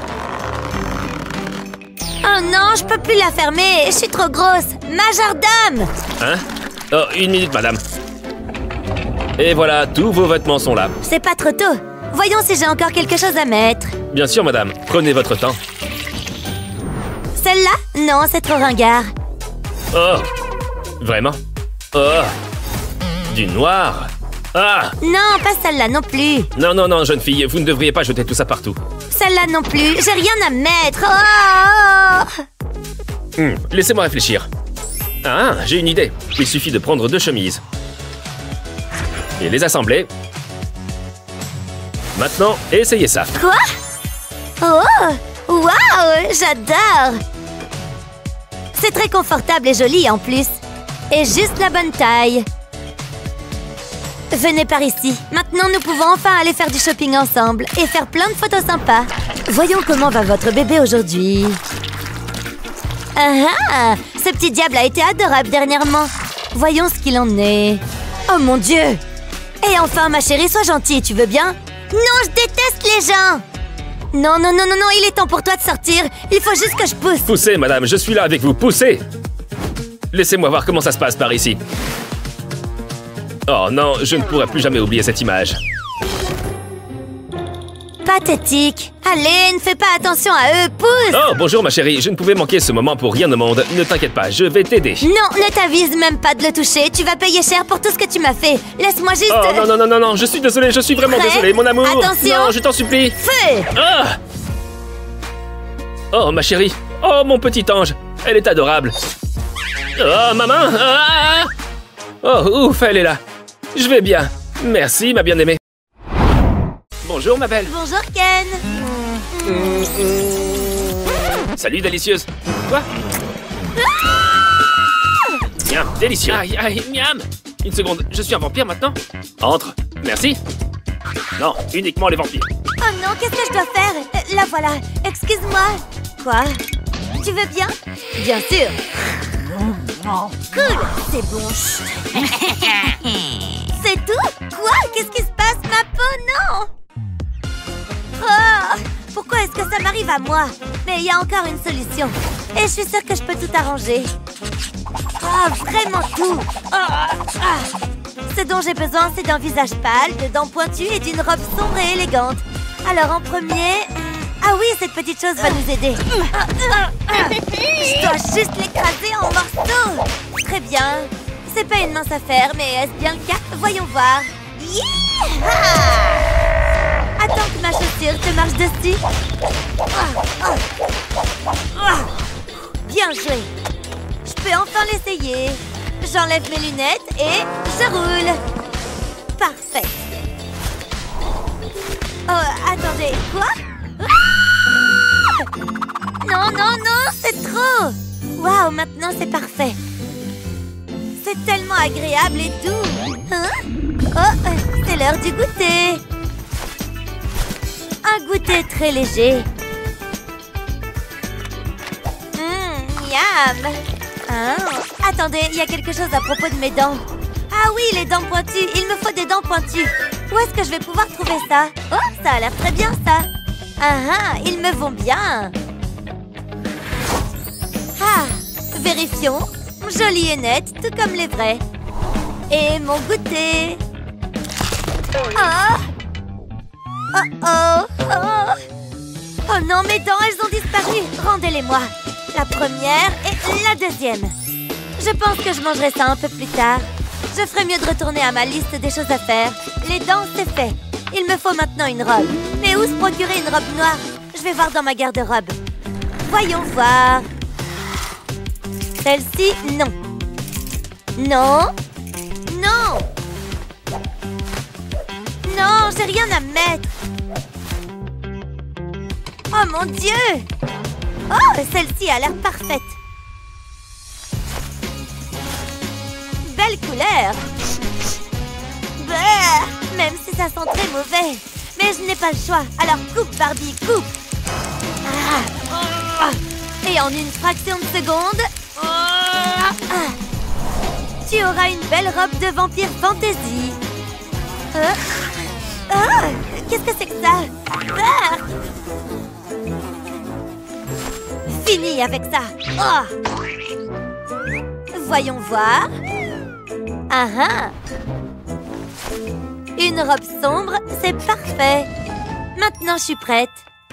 Oh non, je peux plus la fermer, je suis trop grosse. Majordome! Hein? Oh, une minute, madame. Et voilà, tous vos vêtements sont là. C'est pas trop tôt. Voyons si j'ai encore quelque chose à mettre. Bien sûr, madame. Prenez votre temps. Celle-là? Non, c'est trop ringard. Oh! Vraiment? Oh! Du noir! Ah! Non, pas celle-là non plus. Non, non, non, jeune fille, vous ne devriez pas jeter tout ça partout. Celle-là non plus, j'ai rien à mettre. Oh! Hum, laissez-moi réfléchir. Ah, j'ai une idée. Il suffit de prendre deux chemises. Et les assembler. Maintenant, essayez ça. Quoi? Oh! Waouh! J'adore! C'est très confortable et joli en plus. Et juste la bonne taille. Venez par ici. Maintenant, nous pouvons enfin aller faire du shopping ensemble et faire plein de photos sympas. Voyons comment va votre bébé aujourd'hui. Ah ah! Ce petit diable a été adorable dernièrement. Voyons ce qu'il en est. Oh mon Dieu! Et enfin, ma chérie, sois gentille, tu veux bien? Non, je déteste les gens! Non, non, non, non, non, il est temps pour toi de sortir. Il faut juste que je pousse. Poussez, madame, je suis là avec vous, poussez! Laissez-moi voir comment ça se passe par ici. Oh non, je ne pourrai plus jamais oublier cette image. Pathétique. Allez, ne fais pas attention à eux, pousse! Oh, bonjour ma chérie, je ne pouvais manquer ce moment pour rien au monde. Ne t'inquiète pas, je vais t'aider. Non, ne t'avise même pas de le toucher. Tu vas payer cher pour tout ce que tu m'as fait. Laisse-moi juste... Oh non, non, non, non, non, je suis désolé, je suis vraiment Prêt? désolé, mon amour. Attention. Non, je t'en supplie. Feu! Ah! Oh, ma chérie. Oh, mon petit ange. Elle est adorable. Oh, ma main. Ah! Oh, ouf, elle est là. Je vais bien. Merci, ma bien-aimée. Bonjour, ma belle. Bonjour, Ken. Salut, délicieuse. Quoi? Miam, délicieux. Aïe, aïe, miam. Une seconde, je suis un vampire maintenant? Entre. Merci. Non, uniquement les vampires. Oh non, qu'est-ce que je dois faire? Euh, La voilà. Excuse-moi. Quoi? Tu veux bien? Bien sûr. Cool, c'est bon. C'est tout? Quoi? Qu'est-ce qui se passe? Ma peau, non! Oh! Pourquoi est-ce que ça m'arrive à moi? Mais il y a encore une solution. Et je suis sûre que je peux tout arranger. Oh, vraiment tout! Oh, ah. Ce dont j'ai besoin, c'est d'un visage pâle, de dents pointues et d'une robe sombre et élégante. Alors en premier... Ah oui, cette petite chose va nous aider. Je dois juste l'écraser en morceaux. Très bien. C'est pas une mince affaire, mais est-ce bien le cas? Voyons voir. Yeah! Attends que ma chaussure te marche dessus. Bien joué. Je peux enfin l'essayer. J'enlève mes lunettes et je roule. Parfait. Oh, attendez, quoi? Non, non, non, c'est trop! Waouh, maintenant c'est parfait. C'est tellement agréable et doux. Hein? Oh, c'est l'heure du goûter. Un goûter très léger. Hum, miam. Ah, attendez, il y a quelque chose à propos de mes dents. Ah oui, les dents pointues. Il me faut des dents pointues. Où est-ce que je vais pouvoir trouver ça? Oh, ça a l'air très bien, ça. Ah ah, ils me vont bien. Ah, vérifions. Jolie et nette, tout comme les vrais. Et mon goûter. Oh. Oh oh. Oh. Oh non, mes dents, elles ont disparu. Rendez-les-moi. La première et la deuxième. Je pense que je mangerai ça un peu plus tard. Je ferais mieux de retourner à ma liste des choses à faire. Les dents, c'est fait. Il me faut maintenant une robe. Mais où se procurer une robe noire? Je vais voir dans ma garde-robe. Voyons voir. Celle-ci, non. Non. Non. Non, j'ai rien à mettre. Oh mon Dieu! Oh, celle-ci a l'air parfaite. Belle couleur. Bah, même si ça sent très mauvais. Mais je n'ai pas le choix. Alors coupe, Barbie, coupe. Ah. Et en une fraction de seconde... Ah. Tu auras une belle robe de vampire fantasy. Euh. Ah. Qu'est-ce que c'est que ça? Ah. Fini avec ça. Oh. Voyons voir. Ah ah. Une robe sombre, c'est parfait. Maintenant, je suis prête.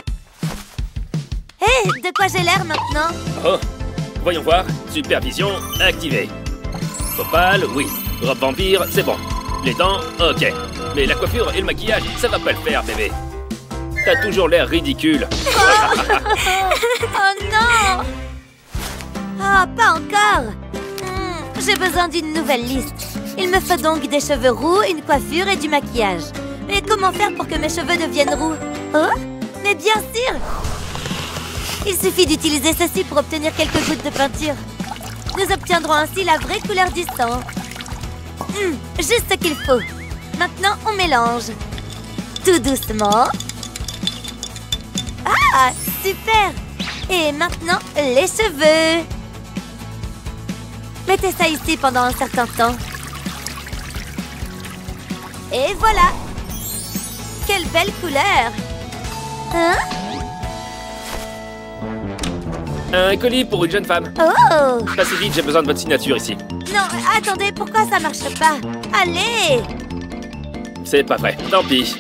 Hé, hey, de quoi j'ai l'air maintenant? Oh, voyons voir. Supervision activée. Opale, oui. Robe vampire, c'est bon. Les dents, ok. Mais la coiffure et le maquillage, ça va pas le faire, bébé. T'as toujours l'air ridicule. Oh non! Oh, pas encore. Mmh. J'ai besoin d'une nouvelle liste. Il me faut donc des cheveux roux, une coiffure et du maquillage. Mais comment faire pour que mes cheveux deviennent roux? Oh? Mais bien sûr! Il suffit d'utiliser ceci pour obtenir quelques gouttes de peinture. Nous obtiendrons ainsi la vraie couleur du sang. Hum, juste ce qu'il faut. Maintenant, on mélange. Tout doucement. Ah, super! Et maintenant, les cheveux. Mettez ça ici pendant un certain temps. Et voilà! Quelle belle couleur! Hein? Un colis pour une jeune femme. Oh! Passez vite, j'ai besoin de votre signature ici. Non, attendez, pourquoi ça marche pas? Allez! C'est pas vrai, tant pis.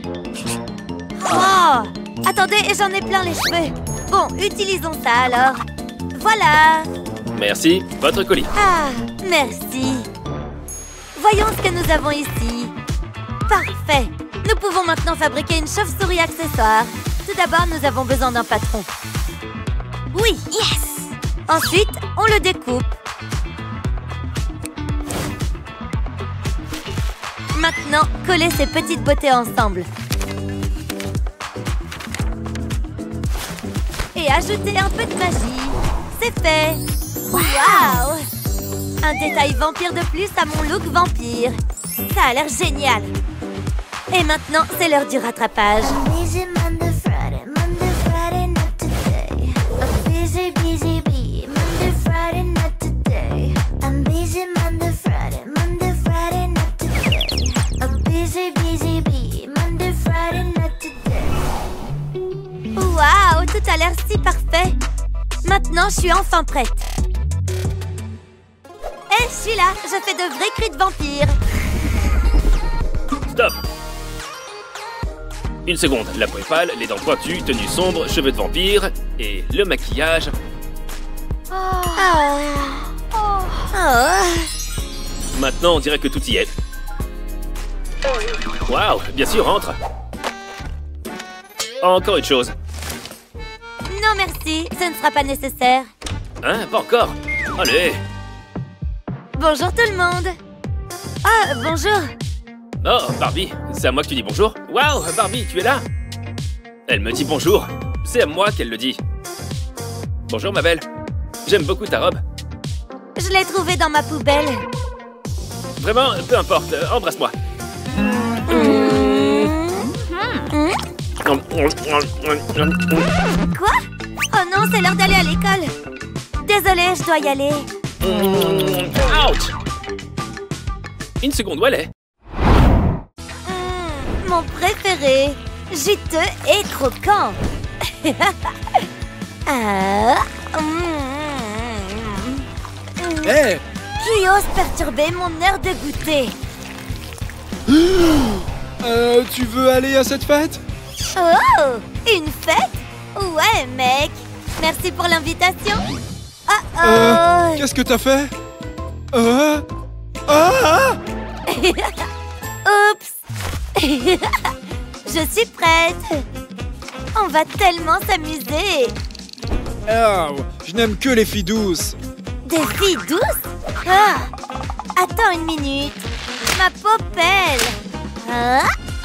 Oh! Attendez, j'en ai plein les cheveux. Bon, utilisons ça alors. Voilà! Merci, votre colis. Ah, merci. Voyons ce que nous avons ici. Parfait. Nous pouvons maintenant fabriquer une chauve-souris accessoire. Tout d'abord, nous avons besoin d'un patron. Oui, yes! Ensuite, on le découpe. Maintenant, collez ces petites beautés ensemble. Et ajoutez un peu de magie. C'est fait! Waouh! Un détail vampire de plus à mon look vampire. Ça a l'air génial. Et maintenant, c'est l'heure du rattrapage. Waouh, tout a l'air si parfait. Maintenant, je suis enfin prête. Hé, je suis là. Je fais de vrais cris de vampire. Stop! Une seconde, la peau est pâle, les dents pointues, tenue sombre, cheveux de vampire et le maquillage. Oh. Oh. Maintenant, on dirait que tout y est. Waouh, bien sûr, entre. Encore une chose. Non, merci. Ce ne sera pas nécessaire. Hein, pas encore. Allez. Bonjour tout le monde. Ah, bonjour. Oh, Barbie, c'est à moi que tu dis bonjour. Waouh, Barbie, tu es là? Elle me dit bonjour. C'est à moi qu'elle le dit. Bonjour, ma belle. J'aime beaucoup ta robe. Je l'ai trouvée dans ma poubelle. Vraiment, peu importe. euh, Embrasse-moi. Quoi? Oh non, c'est l'heure d'aller à l'école. Désolée, je dois y aller. Ouch! Une seconde, où elle est? Mmh, mon préféré. Juteux et croquant. Ah, mmh. Hé hey. Qui ose perturber mon air de goûter? Euh, tu veux aller à cette fête? Oh, une fête? Ouais, mec. Merci pour l'invitation. Oh, oh. Euh, qu'est-ce que t'as fait? Euh... Ah! Oups. Je suis prête. On va tellement s'amuser. Oh, je n'aime que les filles douces. Des filles douces? Ah, attends une minute. Ma peau pèle. Hein?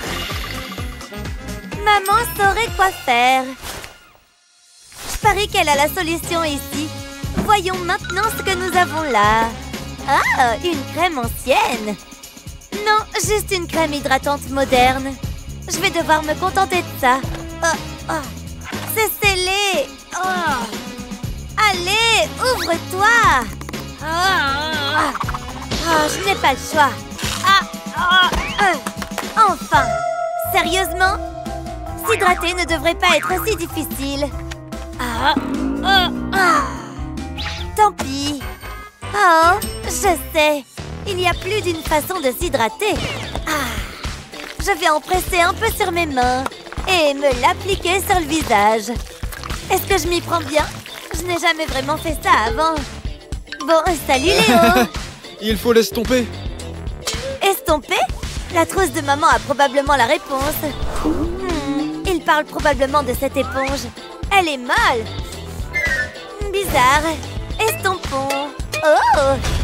Maman saurait quoi faire. Je parie qu'elle a la solution ici. Voyons maintenant ce que nous avons là. Ah, une crème ancienne. Non, juste une crème hydratante moderne. Je vais devoir me contenter de ça. Oh, oh. C'est scellé. Oh. Allez, ouvre-toi. Oh, oh, je n'ai pas le choix. Ah, oh, euh. Enfin. Sérieusement? S'hydrater ne devrait pas être aussi difficile. Ah, oh, ah. Tant pis. Oh, je sais. Il y a plus d'une façon de s'hydrater. Ah. Je vais en presser un peu sur mes mains et me l'appliquer sur le visage. Est-ce que je m'y prends bien? Je n'ai jamais vraiment fait ça avant. Bon, salut Léo. Il faut l'estomper. Estomper? La trousse de maman a probablement la réponse. Hmm, il parle probablement de cette éponge. Elle est molle. Bizarre. Estompons. Oh!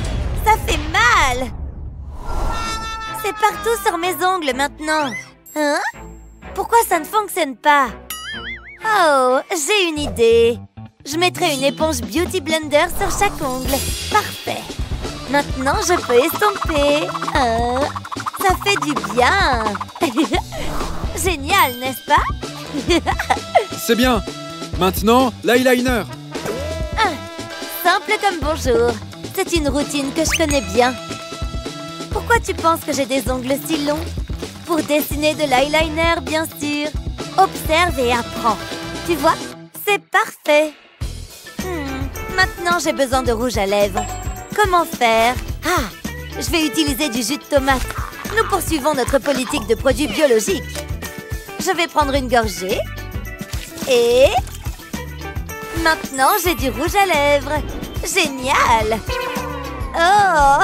Ça fait mal. C'est partout sur mes ongles maintenant. Hein? Pourquoi ça ne fonctionne pas? Oh, j'ai une idée. Je mettrai une éponge Beauty Blender sur chaque ongle. Parfait. Maintenant, je peux estomper. Oh, ça fait du bien. Génial, n'est-ce pas? C'est bien. Maintenant, l'eyeliner. Ah, simple comme bonjour. C'est une routine que je connais bien. Pourquoi tu penses que j'ai des ongles si longs? Pour dessiner de l'eyeliner, bien sûr. Observe et apprends. Tu vois? C'est parfait. Hmm, maintenant, j'ai besoin de rouge à lèvres. Comment faire? Ah, je vais utiliser du jus de tomate. Nous poursuivons notre politique de produits biologiques. Je vais prendre une gorgée. Et... maintenant, j'ai du rouge à lèvres. Génial! Oh!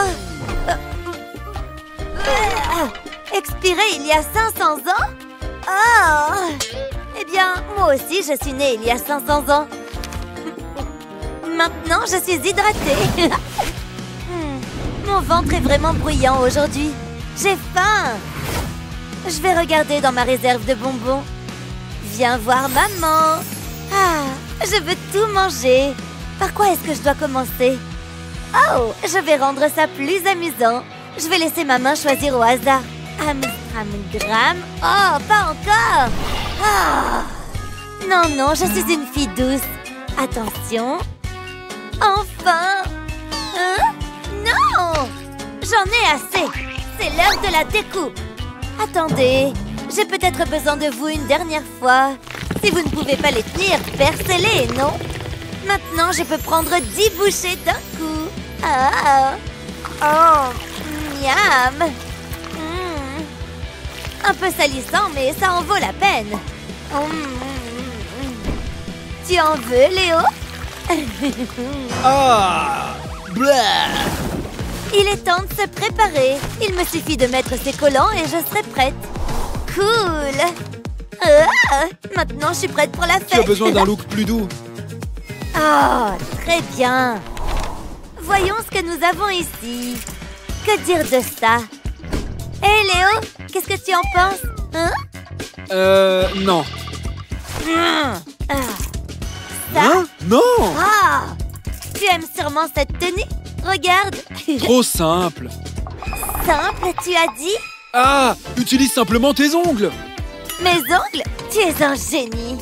Expiré il y a cinq cents ans? Oh! Eh bien, moi aussi, je suis née il y a cinq cents ans. Maintenant, je suis hydratée. hmm, mon ventre est vraiment bruyant aujourd'hui. J'ai faim. Je vais regarder dans ma réserve de bonbons. Viens voir maman. Ah, je veux tout manger. Par quoi est-ce que je dois commencer? Oh, je vais rendre ça plus amusant. Je vais laisser ma main choisir au hasard. Amstramgram. Oh, pas encore. Oh. Non, non, je suis une fille douce. Attention. Enfin. Hein? Non. J'en ai assez. C'est l'heure de la découpe. Attendez, j'ai peut-être besoin de vous une dernière fois. Si vous ne pouvez pas les tenir, percez-les, non? Maintenant, je peux prendre dix bouchées d'un coup. Ah. Oh. Miam. Mm. Un peu salissant, mais ça en vaut la peine. Mm. Tu en veux, Léo? Ah! Blah! Il est temps de se préparer. Il me suffit de mettre ces collants et je serai prête. Cool. Ah, maintenant, je suis prête pour la fête. Tu as besoin d'un look plus doux. Oh, très bien. Voyons ce que nous avons ici. Que dire de ça? Hé, hey, Léo, qu'est-ce que tu en penses? Hein? Euh, non. Mmh. Ah. Ça? Hein? Non! Ah! Tu aimes sûrement cette tenue? Regarde. Trop simple. Simple, tu as dit? Ah! Utilise simplement tes ongles. Mes ongles? Tu es un génie.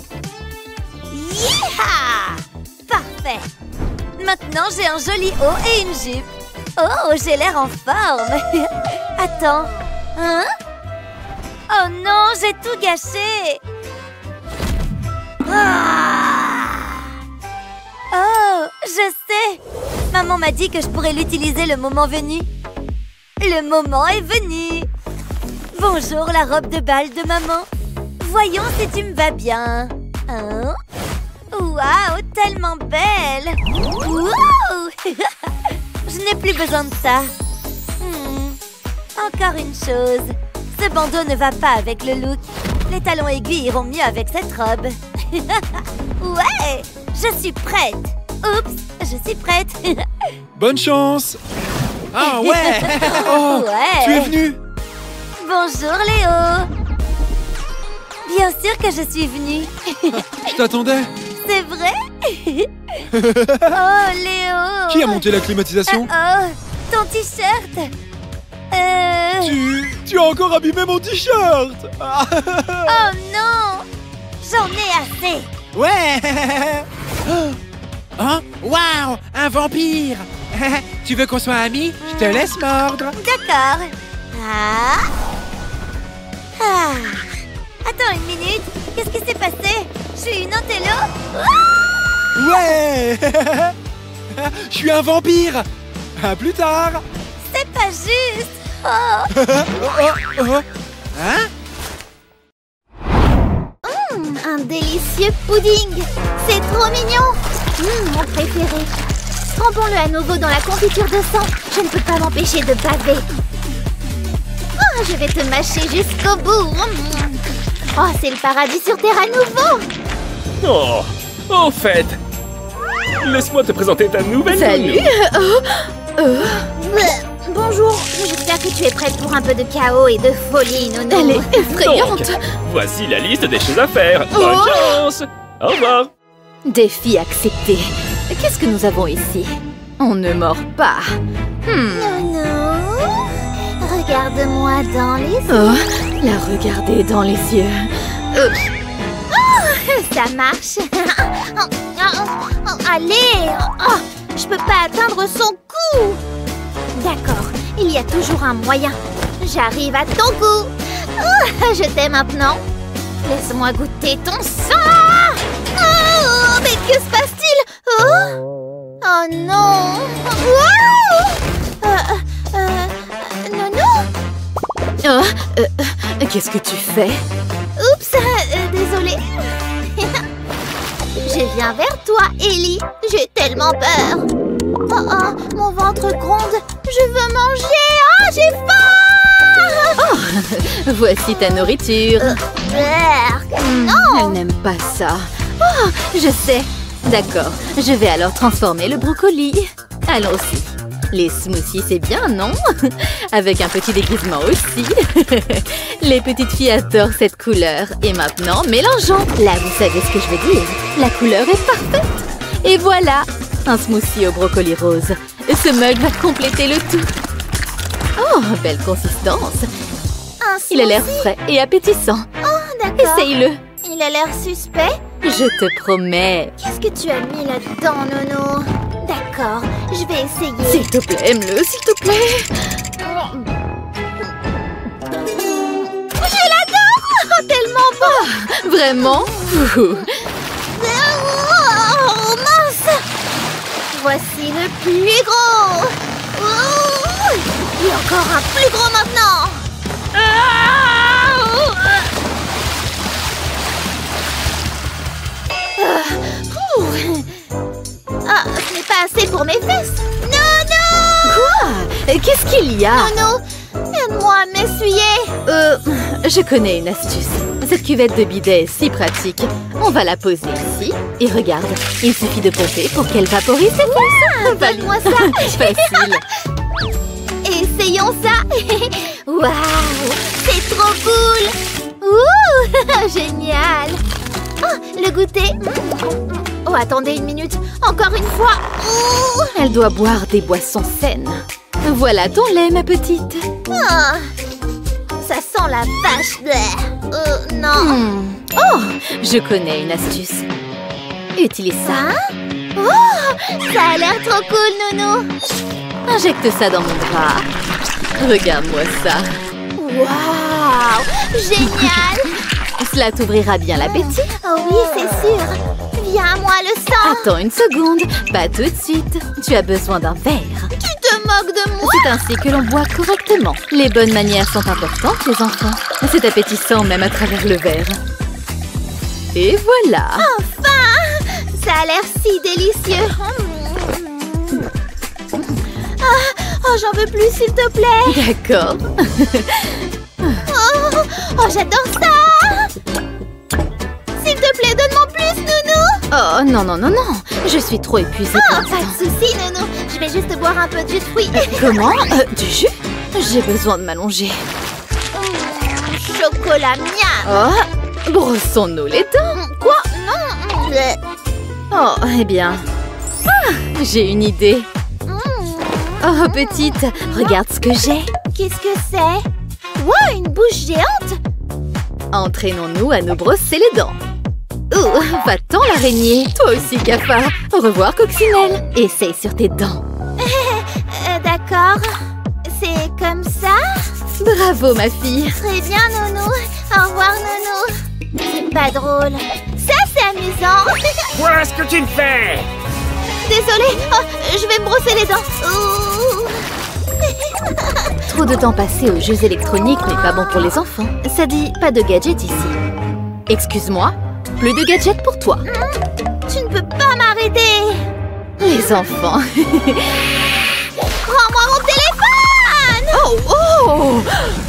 Yeeha! Parfait. Maintenant, j'ai un joli haut et une jupe. Oh, j'ai l'air en forme. Attends. Hein? Oh non, j'ai tout gâché. Ah! Oh, je sais. Maman m'a dit que je pourrais l'utiliser le moment venu. Le moment est venu. Bonjour, la robe de bal de maman. Voyons si tu me vas bien. Hein? Waouh, tellement belle. Wouh! Je n'ai plus besoin de ça. Hmm. Encore une chose. Ce bandeau ne va pas avec le look. Les talons aigus iront mieux avec cette robe. Ouais! Je suis prête. Oups, je suis prête. Bonne chance. Ah ouais! Oh, ouais. tu es venu. Bonjour, Léo. Bien sûr que je suis venue. Je t'attendais. C'est vrai? Oh, Léo. Qui a monté la climatisation? Oh, ton t-shirt. Euh... Tu... Tu as encore abîmé mon t-shirt. Oh non. J'en ai assez. Ouais! Hein? Waouh! Un vampire! Tu veux qu'on soit amis? Je te laisse mordre. D'accord. Ah. Ah. Attends une minute. Qu'est-ce qui s'est passé? Je suis une intello? Ah. Ouais! Je suis un vampire. À plus tard. C'est pas juste. Oh. Oh, oh, oh. Hein? Mmh, un délicieux pudding. C'est trop mignon. Mmh, mon préféré. Trempons-le à nouveau dans la confiture de sang. Je ne peux pas m'empêcher de baver. Oh, je vais te mâcher jusqu'au bout. Mmh. Oh, c'est le paradis sur terre à nouveau. Oh, au fait, laisse-moi te présenter ta nouvelle Salut. nounou. Oh, Euh, bonjour, j'espère que tu es prête pour un peu de chaos et de folie, Nono. Elle est effrayante. Donc, voici la liste des choses à faire. Bonne Oh. chance. Au revoir. Défi accepté. Qu'est-ce que nous avons ici? On ne mord pas. Hmm. Nono, regarde-moi dans les yeux. Oh, la regarder dans les yeux. Euh, Ça marche. Oh, oh, oh, allez. Oh, je peux pas atteindre son cou. D'accord, il y a toujours un moyen. J'arrive à ton cou. Oh, je t'aime maintenant. Laisse-moi goûter ton sang. Oh, mais que se passe-t-il? Oh, oh non. Wow. Euh, euh, Nono. oh, euh, euh, qu'est-ce que tu fais? Oups, euh, désolée. Je viens vers toi, Ellie. J'ai tellement peur. Oh oh, mon ventre gronde. Je veux manger. Oh, j'ai faim. Oh, voici ta nourriture. Euh, berk. Hmm, non. Elle n'aime pas ça. Oh, je sais. D'accord, je vais alors transformer le brocoli. Allons-y. Les smoothies, c'est bien, non? Avec un petit déguisement aussi. Les petites filles adorent cette couleur. Et maintenant, mélangeons. Là, vous savez ce que je veux dire. La couleur est parfaite. Et voilà, un smoothie au brocoli rose. Ce mug va compléter le tout. Oh, belle consistance. Un Il a l'air smoothie. frais et appétissant. Oh, d'accord. Essaye-le. Il a l'air suspect. Je te promets. Qu'est-ce que tu as mis là-dedans, Nono? D'accord, je vais essayer. S'il te plaît, aime-le, s'il te plaît. Je l'adore. Oh, tellement bon. Vraiment? Ouh. Oh, mince. Voici le plus gros. Ouh. Et encore un plus gros maintenant. Ah, ouh. Ah, ce n'est pas assez pour mes fesses. Non, non. Quoi? Qu'est-ce qu'il y a? Nono, aide-moi à m'essuyer. Euh, je connais une astuce. Cette cuvette de bidet est si pratique. On va la poser ici. Et regarde, il suffit de pomper pour qu'elle vaporise ses fesses. Donne-moi ça. Facile. Essayons ça. Waouh, c'est trop cool. Ouh, génial. Oh, le goûter. Oh, attendez une minute. Encore une fois. Ouh. Elle doit boire des boissons saines. Voilà ton lait, ma petite. Ah, ça sent la vache. Bleh. Euh, non. Hmm. Oh, je connais une astuce. Utilise ça. Hein? Oh, ça a l'air trop cool, Nono. Injecte ça dans mon bras. Regarde-moi ça. Waouh, génial. Cela t'ouvrira bien l'appétit. Oh oui, c'est sûr. Viens à moi le sang. Attends une seconde, pas tout de suite. Tu as besoin d'un verre. Tu te moques de moi. C'est ainsi que l'on boit correctement. Les bonnes manières sont importantes, les enfants. C'est appétissant même à travers le verre. Et voilà. Enfin, ça a l'air si délicieux. Ah, oh, j'en veux plus, s'il te plaît. D'accord. Oh, oh, j'adore ça. S'il te plaît, donne-moi plus, Nounou. Oh non, non, non, non. Je suis trop épuisée Oh, pour pas l'instant. de soucis, Nounou. Je vais juste boire un peu de jus de fruits. Comment? Euh, Du jus? J'ai besoin de m'allonger. Mmh, chocolat miam. Oh, brossons-nous les dents. Quoi? Non. Bleh. Oh, eh bien. Ah, j'ai une idée. Mmh. Oh, petite, regarde ce que j'ai. Qu'est-ce que c'est? Wow, une bouche géante. Entraînons-nous à nous brosser les dents. Oh, va-t'en l'araignée. Toi aussi, cafard. Au revoir, coccinelle. Essaye sur tes dents. Euh, D'accord. C'est comme ça? Bravo, ma fille. Très bien, Nounou. Au revoir, Nounou. C'est pas drôle. Ça, c'est amusant. Voilà ce que tu me fais. Désolée. Oh, je vais me brosser les dents. Ouh. Trop de temps passé aux jeux électroniques n'est pas bon pour les enfants. Ça dit pas de gadgets ici. Excuse-moi, plus de gadgets pour toi. Tu ne peux pas m'arrêter. Les enfants. Rends-moi mon téléphone. Oh, oh,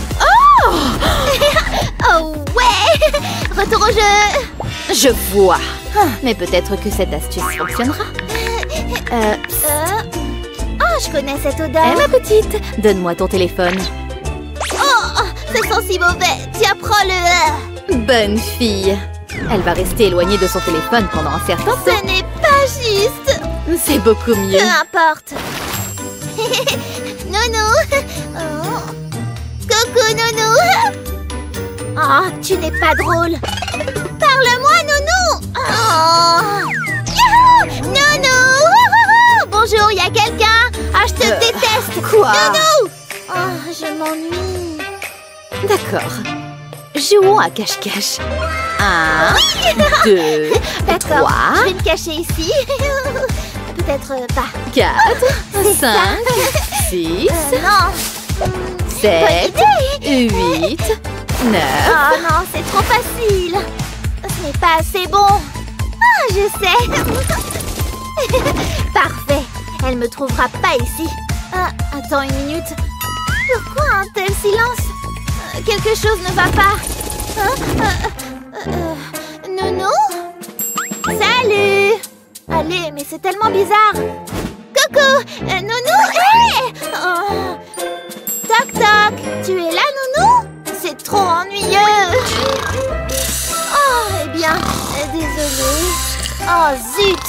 Oh ouais. Retour au jeu. je vois. Mais peut-être que cette astuce fonctionnera. Euh, Euh... Oh, je connais cette odeur. Eh, ma petite, donne-moi ton téléphone. Oh, ça sent si mauvais. Tiens, prends-le. Bonne fille. Elle va rester éloignée de son téléphone pendant un certain temps. Ce n'est pas juste. C'est beaucoup mieux. Peu importe. Nounou. Oh. Coucou, Nounou. Oh, tu n'es pas drôle. Parle-moi, Nounou. Oh. Youhou, Nounou. Bonjour, il y a quelqu'un. Ah, je te Euh, déteste. quoi? Nounou. Oh, je m'ennuie. D'accord. Jouons à cache-cache. Un, deux, D'accord, trois, je vais me cacher ici. Peut-être euh, pas. quatre, C'est ça. cinq, six, Euh, non. sept, huit, neuf. Oh non, c'est trop facile. Ce n'est pas assez bon. Ah, je sais. Parfait. Elle me trouvera pas ici. Ah, attends une minute. Pourquoi un tel silence? Euh, Quelque chose ne va pas. Hein? Euh, euh, euh, Nounou? Salut. Allez, mais c'est tellement bizarre. Coucou, euh, Nounou. Hé! Oh. Toc toc. Tu es là, Nounou? C'est trop ennuyeux. Oh, eh bien, euh, désolée. Oh, zut.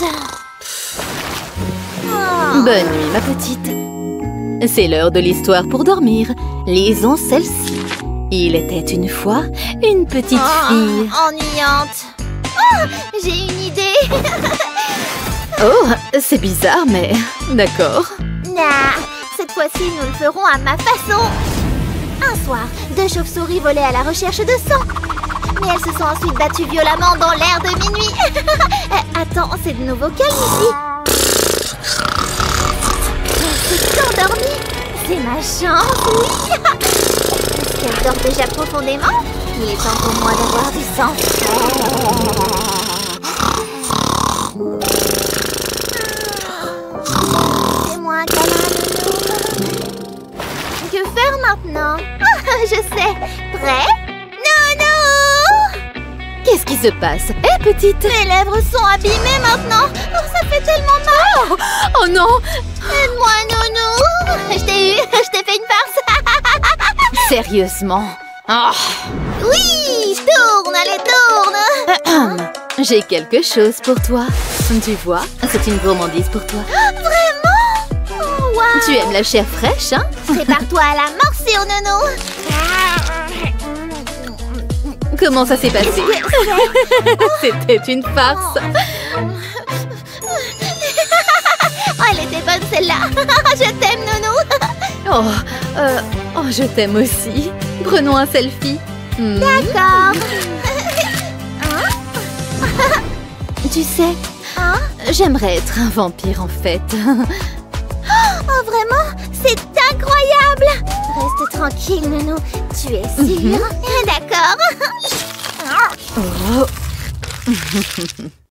Oh. Bonne nuit, ma petite. C'est l'heure de l'histoire pour dormir. Lisons celle-ci. Il était une fois une petite Oh, fille. ennuyante. Oh, j'ai une idée. Oh, c'est bizarre, mais d'accord. Nah, cette fois-ci, nous le ferons à ma façon. Un soir, deux chauves-souris volaient à la recherche de sang. Mais elles se sont ensuite battues violemment dans l'air de minuit. Euh, Attends, c'est de nouveau calme ici. Elle s'est endormie. C'est ma chance, oui. Est-ce qu'elle dort déjà profondément? Il est temps pour moi d'avoir du sang frais. Fais-moi un câlin, Nounou. Que faire maintenant? Je sais. Prêt? Nounou! Qu'est-ce qui se passe? Eh, petite! Mes lèvres sont abîmées maintenant. Oh, ça fait tellement mal. Oh non! Aide-moi, Nounou. Je t'ai eu. Je t'ai fait une farce. Sérieusement? Oh. Oui, tourne, allez, tourne. Ahem. J'ai quelque chose pour toi. Tu vois, c'est une gourmandise pour toi. Vraiment? Oh, wow. Tu aimes la chair fraîche, hein? Prépare-toi à la morsure, Nounou. Comment ça s'est passé? C'était une farce. Oh, elle était bonne celle-là. Je t'aime, Nounou. Oh, euh, oh, je t'aime aussi. Prenons un selfie. Hmm. D'accord. Tu sais, Hein? j'aimerais être un vampire en fait. Oh, vraiment? C'est incroyable. Reste tranquille, Nounou. Tu es sûre? D'accord. Oh.